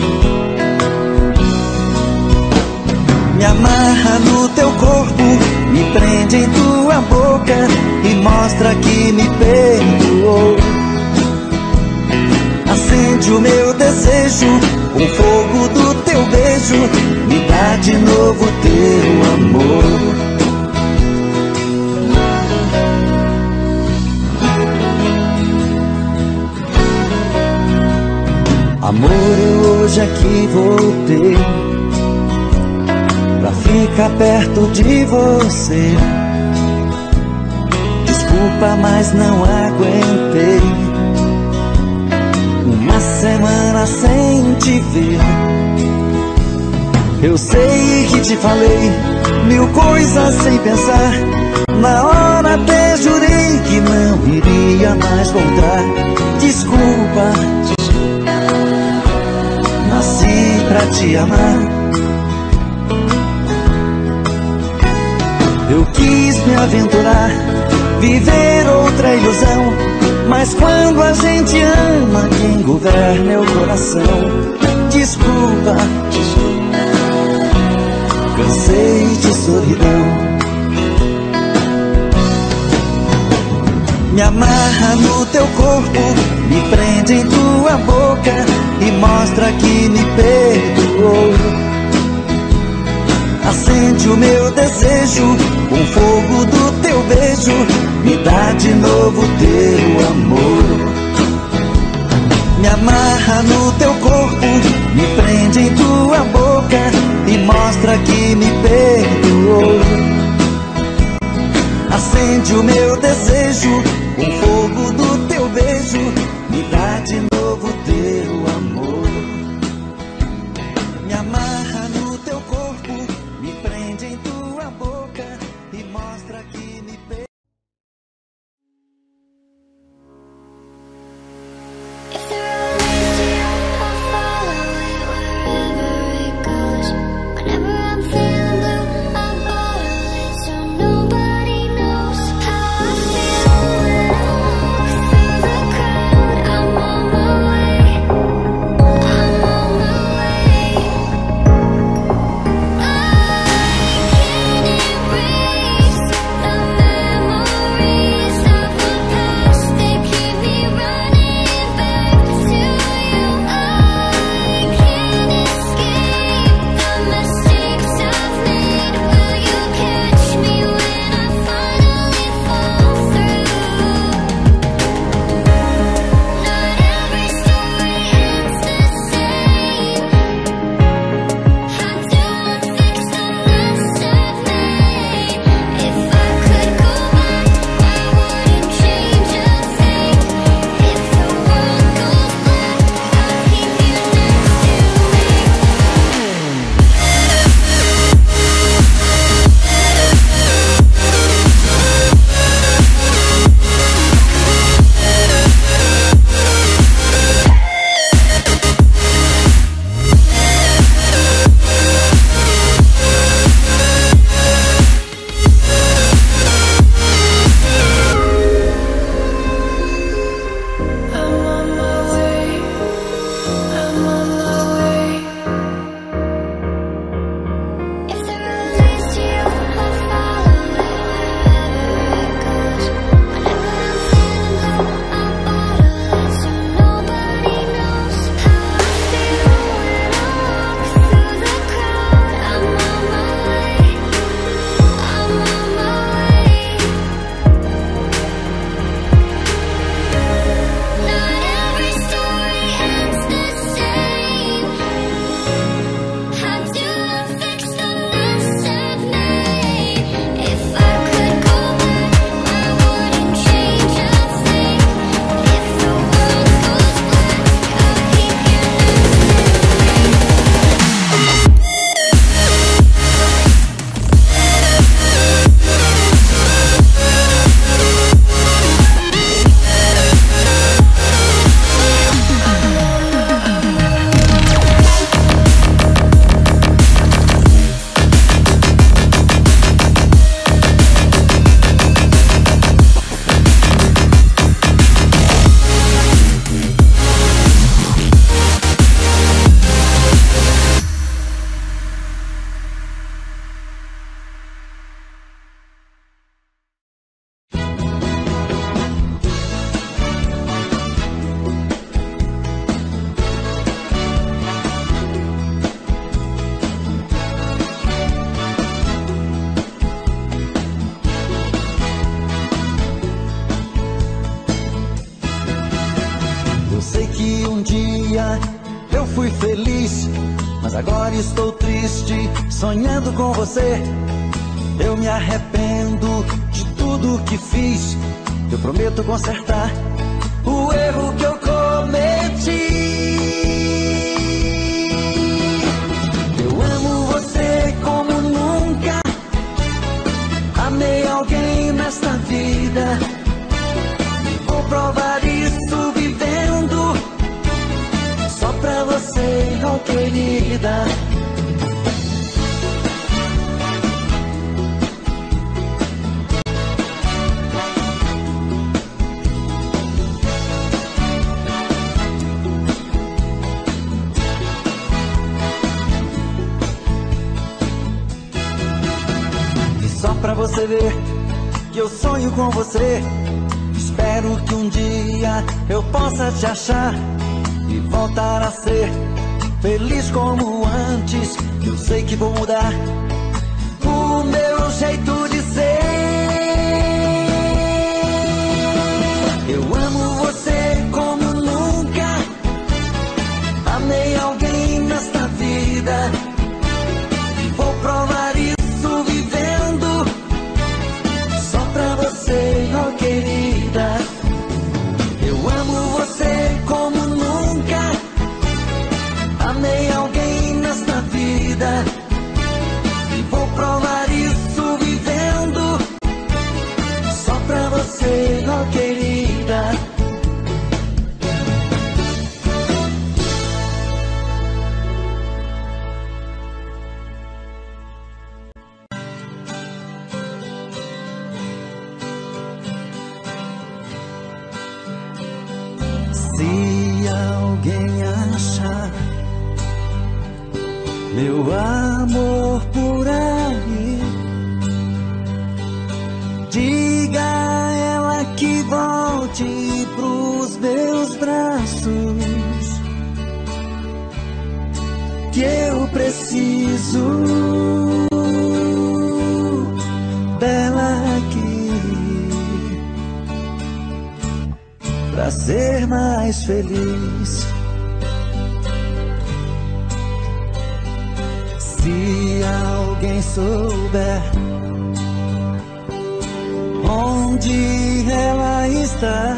Speaker 1: Me amarra no teu corpo, me prende em tua boca e mostra que me perdoou. Acende o meu desejo, o fogo do teu beijo, me dá de novo teu amor. Amor, eu hoje aqui voltei pra ficar perto de você. Desculpa, mas não aguentei uma semana sem te ver. Eu sei que te falei mil coisas sem pensar. Na hora até jurei que não iria mais voltar. Desculpa, nasci pra te amar. Eu quis me aventurar, viver outra ilusão, mas quando a gente ama, quem governa é o coração. Desculpa, cansei de solidão. Me amarra no teu corpo, me prende em tua boca e mostra que me perdoou. Acende o meu desejo, o fogo do teu beijo, me dá de novo teu amor. Me amarra no teu corpo, me prende em tua boca e mostra que me perdoou. Acende o meu desejo, o fogo do teu beijo, me dá de novo teu amor. Me amarra no teu corpo, me prende em tua boca e mostra que me perdoou.
Speaker 4: Wherever it goes, whenever I'm feeling blue,
Speaker 1: que um dia eu fui feliz, mas agora estou triste, sonhando com você. Eu me arrependo de tudo que fiz, eu prometo consertar o erro que eu cometi. Eu amo você como nunca amei alguém nesta vida. Vou provar isso vivendo só pra você, oh querida. Pra você ver que eu sonho com você. Espero que um dia eu possa te achar e voltar a ser feliz como antes. Eu sei que vou mudar o meu jeito de ser. Eu amo você como nunca amei alguém nesta vida. Vou provar isso vivendo só pra você, oh querida. Eu amo você como nunca amei alguém nesta vida. E vou provar isso vivendo só pra você, oh querida. Se alguém achar meu amor por aí, diga a ela que volte pros meus braços, que eu preciso dela aqui pra ser mais feliz. Se alguém souber onde ela está,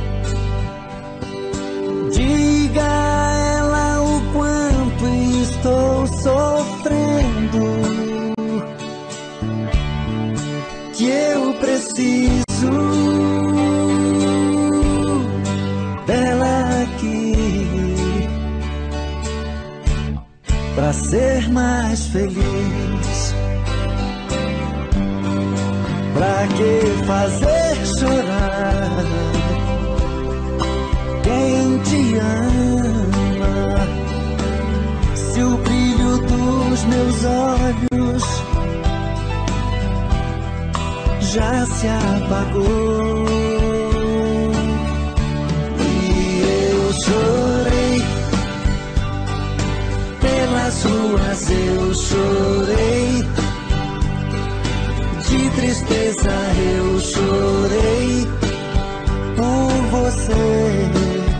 Speaker 1: diga a ela o quanto estou sofrendo, que eu preciso dela aqui pra ser mais feliz. Pra que fazer chorar quem te ama, se o brilho dos meus olhos já se apagou? Chorei pelas ruas, eu chorei de tristeza, eu chorei por você,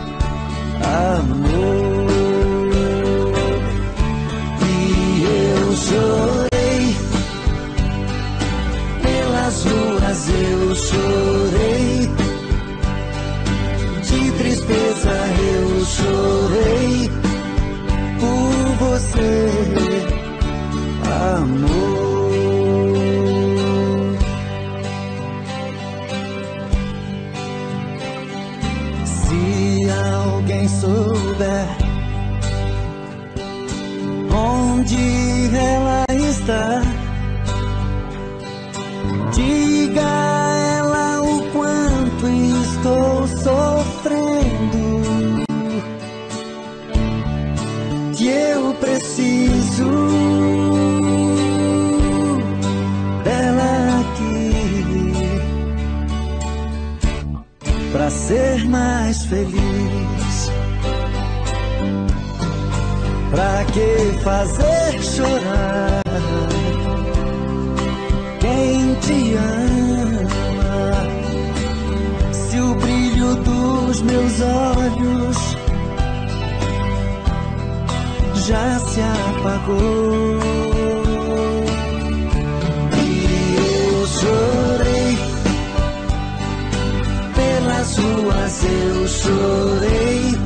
Speaker 1: amor. E eu chorei pelas ruas, eu chorei de tristeza, eu chorei por você, amor. Se alguém souber onde ela está, diga a ela o quanto estou sofrendo, que eu preciso dela aqui pra ser mais feliz. Pra que fazer chorar quem te ama, se o brilho dos meus olhos já se apagou. E eu chorei, pelas ruas eu chorei,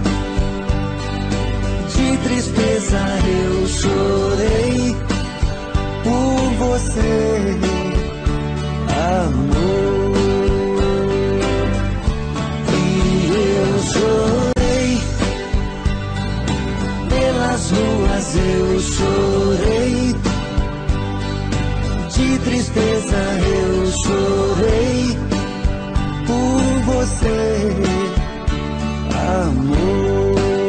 Speaker 1: de tristeza eu chorei, por você, amor. E eu chorei, pelas ruas eu chorei, de tristeza eu chorei, por você, amor.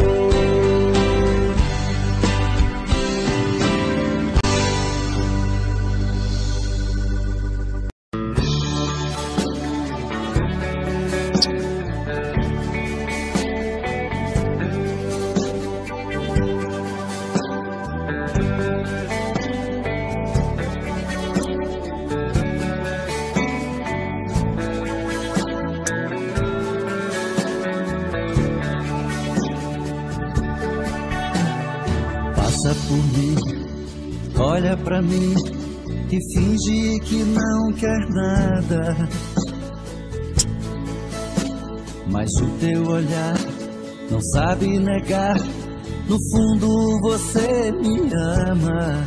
Speaker 1: Passa por mim, olha pra mim e finge que não quer nada. Mas o teu olhar não sabe negar, no fundo você me ama.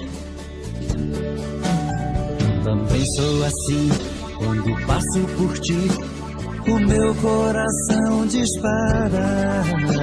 Speaker 1: Também sou assim, quando passo por ti, o meu coração dispara.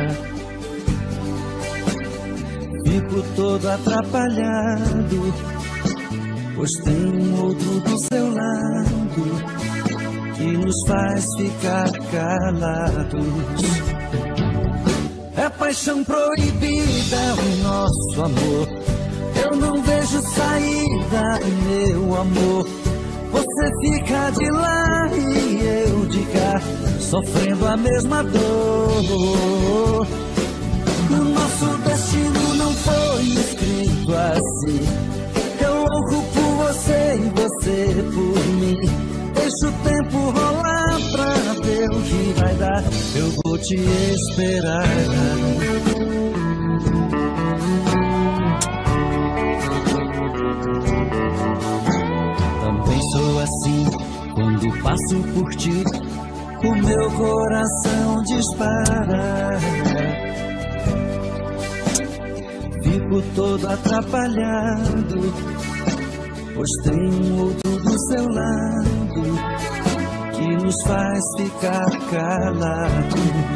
Speaker 1: Fico todo atrapalhado, pois tem um outro do seu lado que nos faz ficar calados. É paixão proibida o nosso amor, eu não vejo saída, meu amor. Você fica de lá e eu de cá, sofrendo a mesma dor. O nosso destino não foi escrito assim, eu louco por você e você por mim. Deixa o tempo rolar pra ver o que vai dar, eu vou te esperar. Também sou assim, quando passo por ti, o meu coração dispara. Fico todo atrapalhado, pois tem um outro do seu lado que nos faz ficar calados.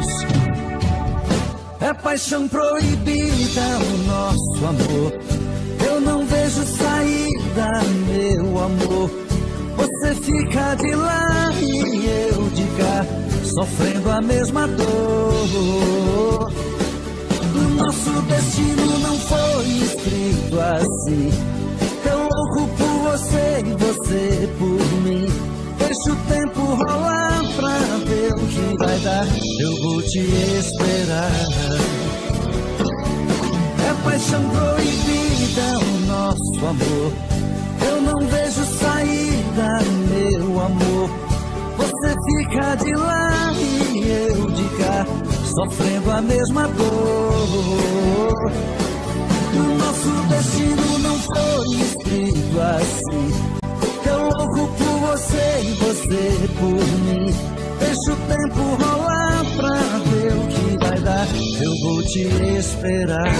Speaker 1: É paixão proibida o nosso amor, eu não vejo saída, meu amor. Você fica de lá e eu de cá, sofrendo a mesma dor. O nosso destino não foi escrito assim, eu louco por você e você por mim. Deixa o tempo rolar pra ver o que vai dar, eu vou te esperar. É paixão proibida o nosso amor, eu não vejo saída, meu amor. Você fica de lá e eu de cá, sofrendo a mesma dor. O nosso destino não foi escrito assim, eu louco por você e você por mim. Deixa o tempo rolar pra ver o que vai dar, eu vou te esperar.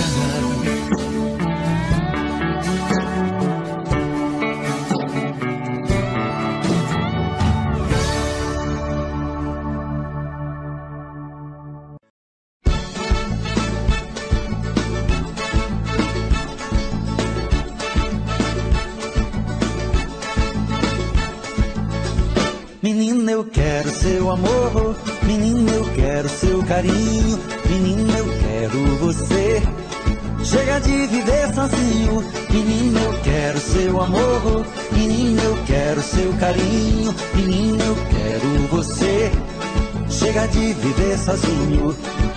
Speaker 1: Menina, eu quero seu amor, menina, eu quero seu carinho, menina, eu quero você. Chega de viver sozinho, menina, eu quero seu amor, menina, eu quero seu carinho, menina, eu quero você. Chega de viver sozinho.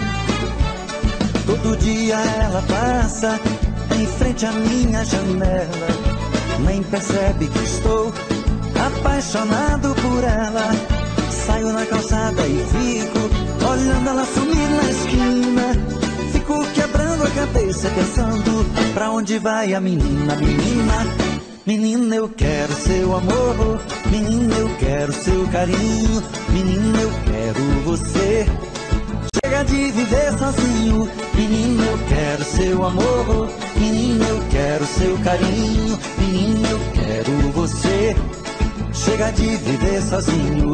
Speaker 1: Todo dia ela passa em frente à minha janela, nem percebe que estou apaixonado por ela. Saio na calçada e fico olhando ela sumir na esquina, fico quebrando a cabeça você pensando, pra onde vai a menina, menina? Menina, eu quero seu amor, menina, eu quero seu carinho, menina, eu quero você. Chega de viver sozinho, menina, eu quero seu amor, menina, eu quero seu carinho, menina, eu quero você. Chega de viver sozinho.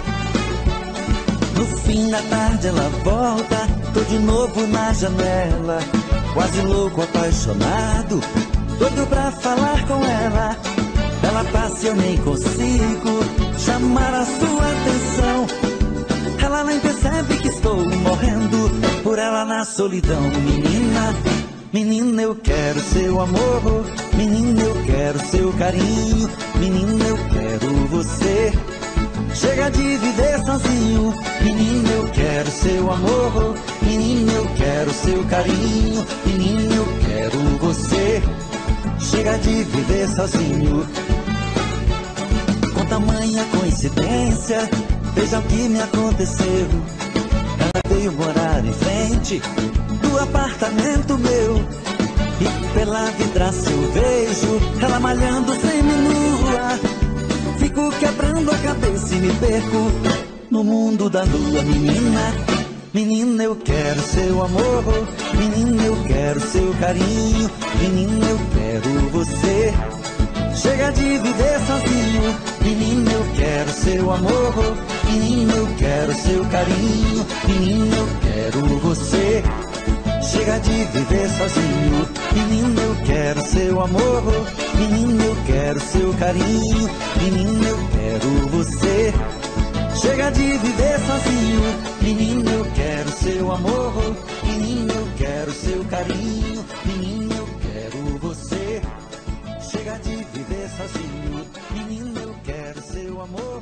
Speaker 1: No fim da tarde ela volta, tô de novo na janela, quase louco, apaixonado, doido pra falar com ela. Ela passa e eu nem consigo chamar a sua atenção. Ela nem percebe que estou morrendo por ela na solidão. Menina, menina, eu quero seu amor, menina, eu quero seu carinho, menina, eu quero você. Chega de viver sozinho, menina, eu quero seu amor, menina, eu quero seu carinho, menina, eu quero você. Chega de viver sozinho. Com tamanha coincidência, veja o que me aconteceu. Ela veio morar em frente do apartamento meu, e pela vidraça eu vejo ela malhando semi-nua. Fico quebrando a cabeça e me perco no mundo da lua. Menina, menina, eu quero seu amor, menina, eu quero seu carinho, menina, eu quero você. Chega de viver sozinho, menina, eu quero seu amor, menina, eu quero seu carinho, menina, eu quero você. Chega de viver sozinho, menina, eu quero seu amor, menina, eu quero seu carinho, menina, eu quero você. Chega de viver sozinho, menina, eu quero seu amor, menina, eu quero seu carinho, menina, eu quero você. Chega de viver sozinho, menina, eu quero seu amor.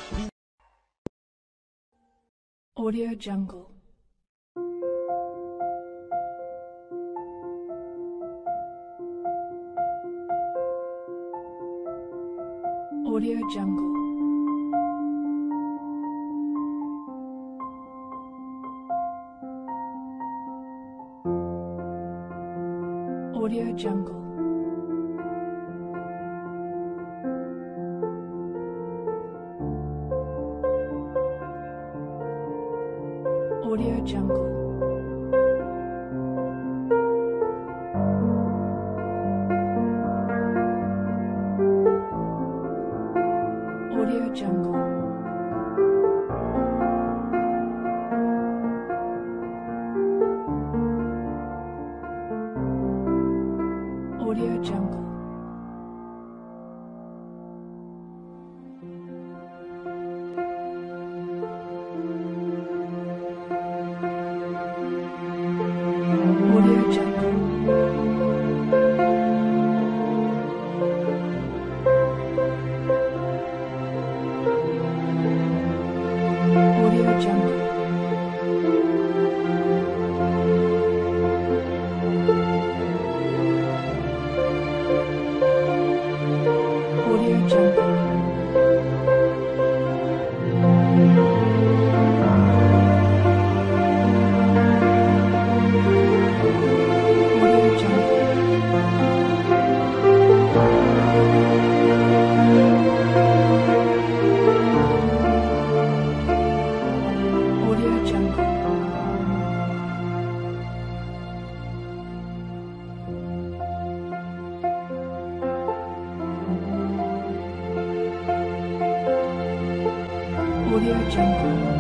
Speaker 4: Audio Jungle. Audio Jungle. Audio Jungle. Audio Jungle. Audio Jungle. Audio Jungle. Audio Jungle. Audio Jungle. Audio Jungle. Audio Jungle. Audio Jungle.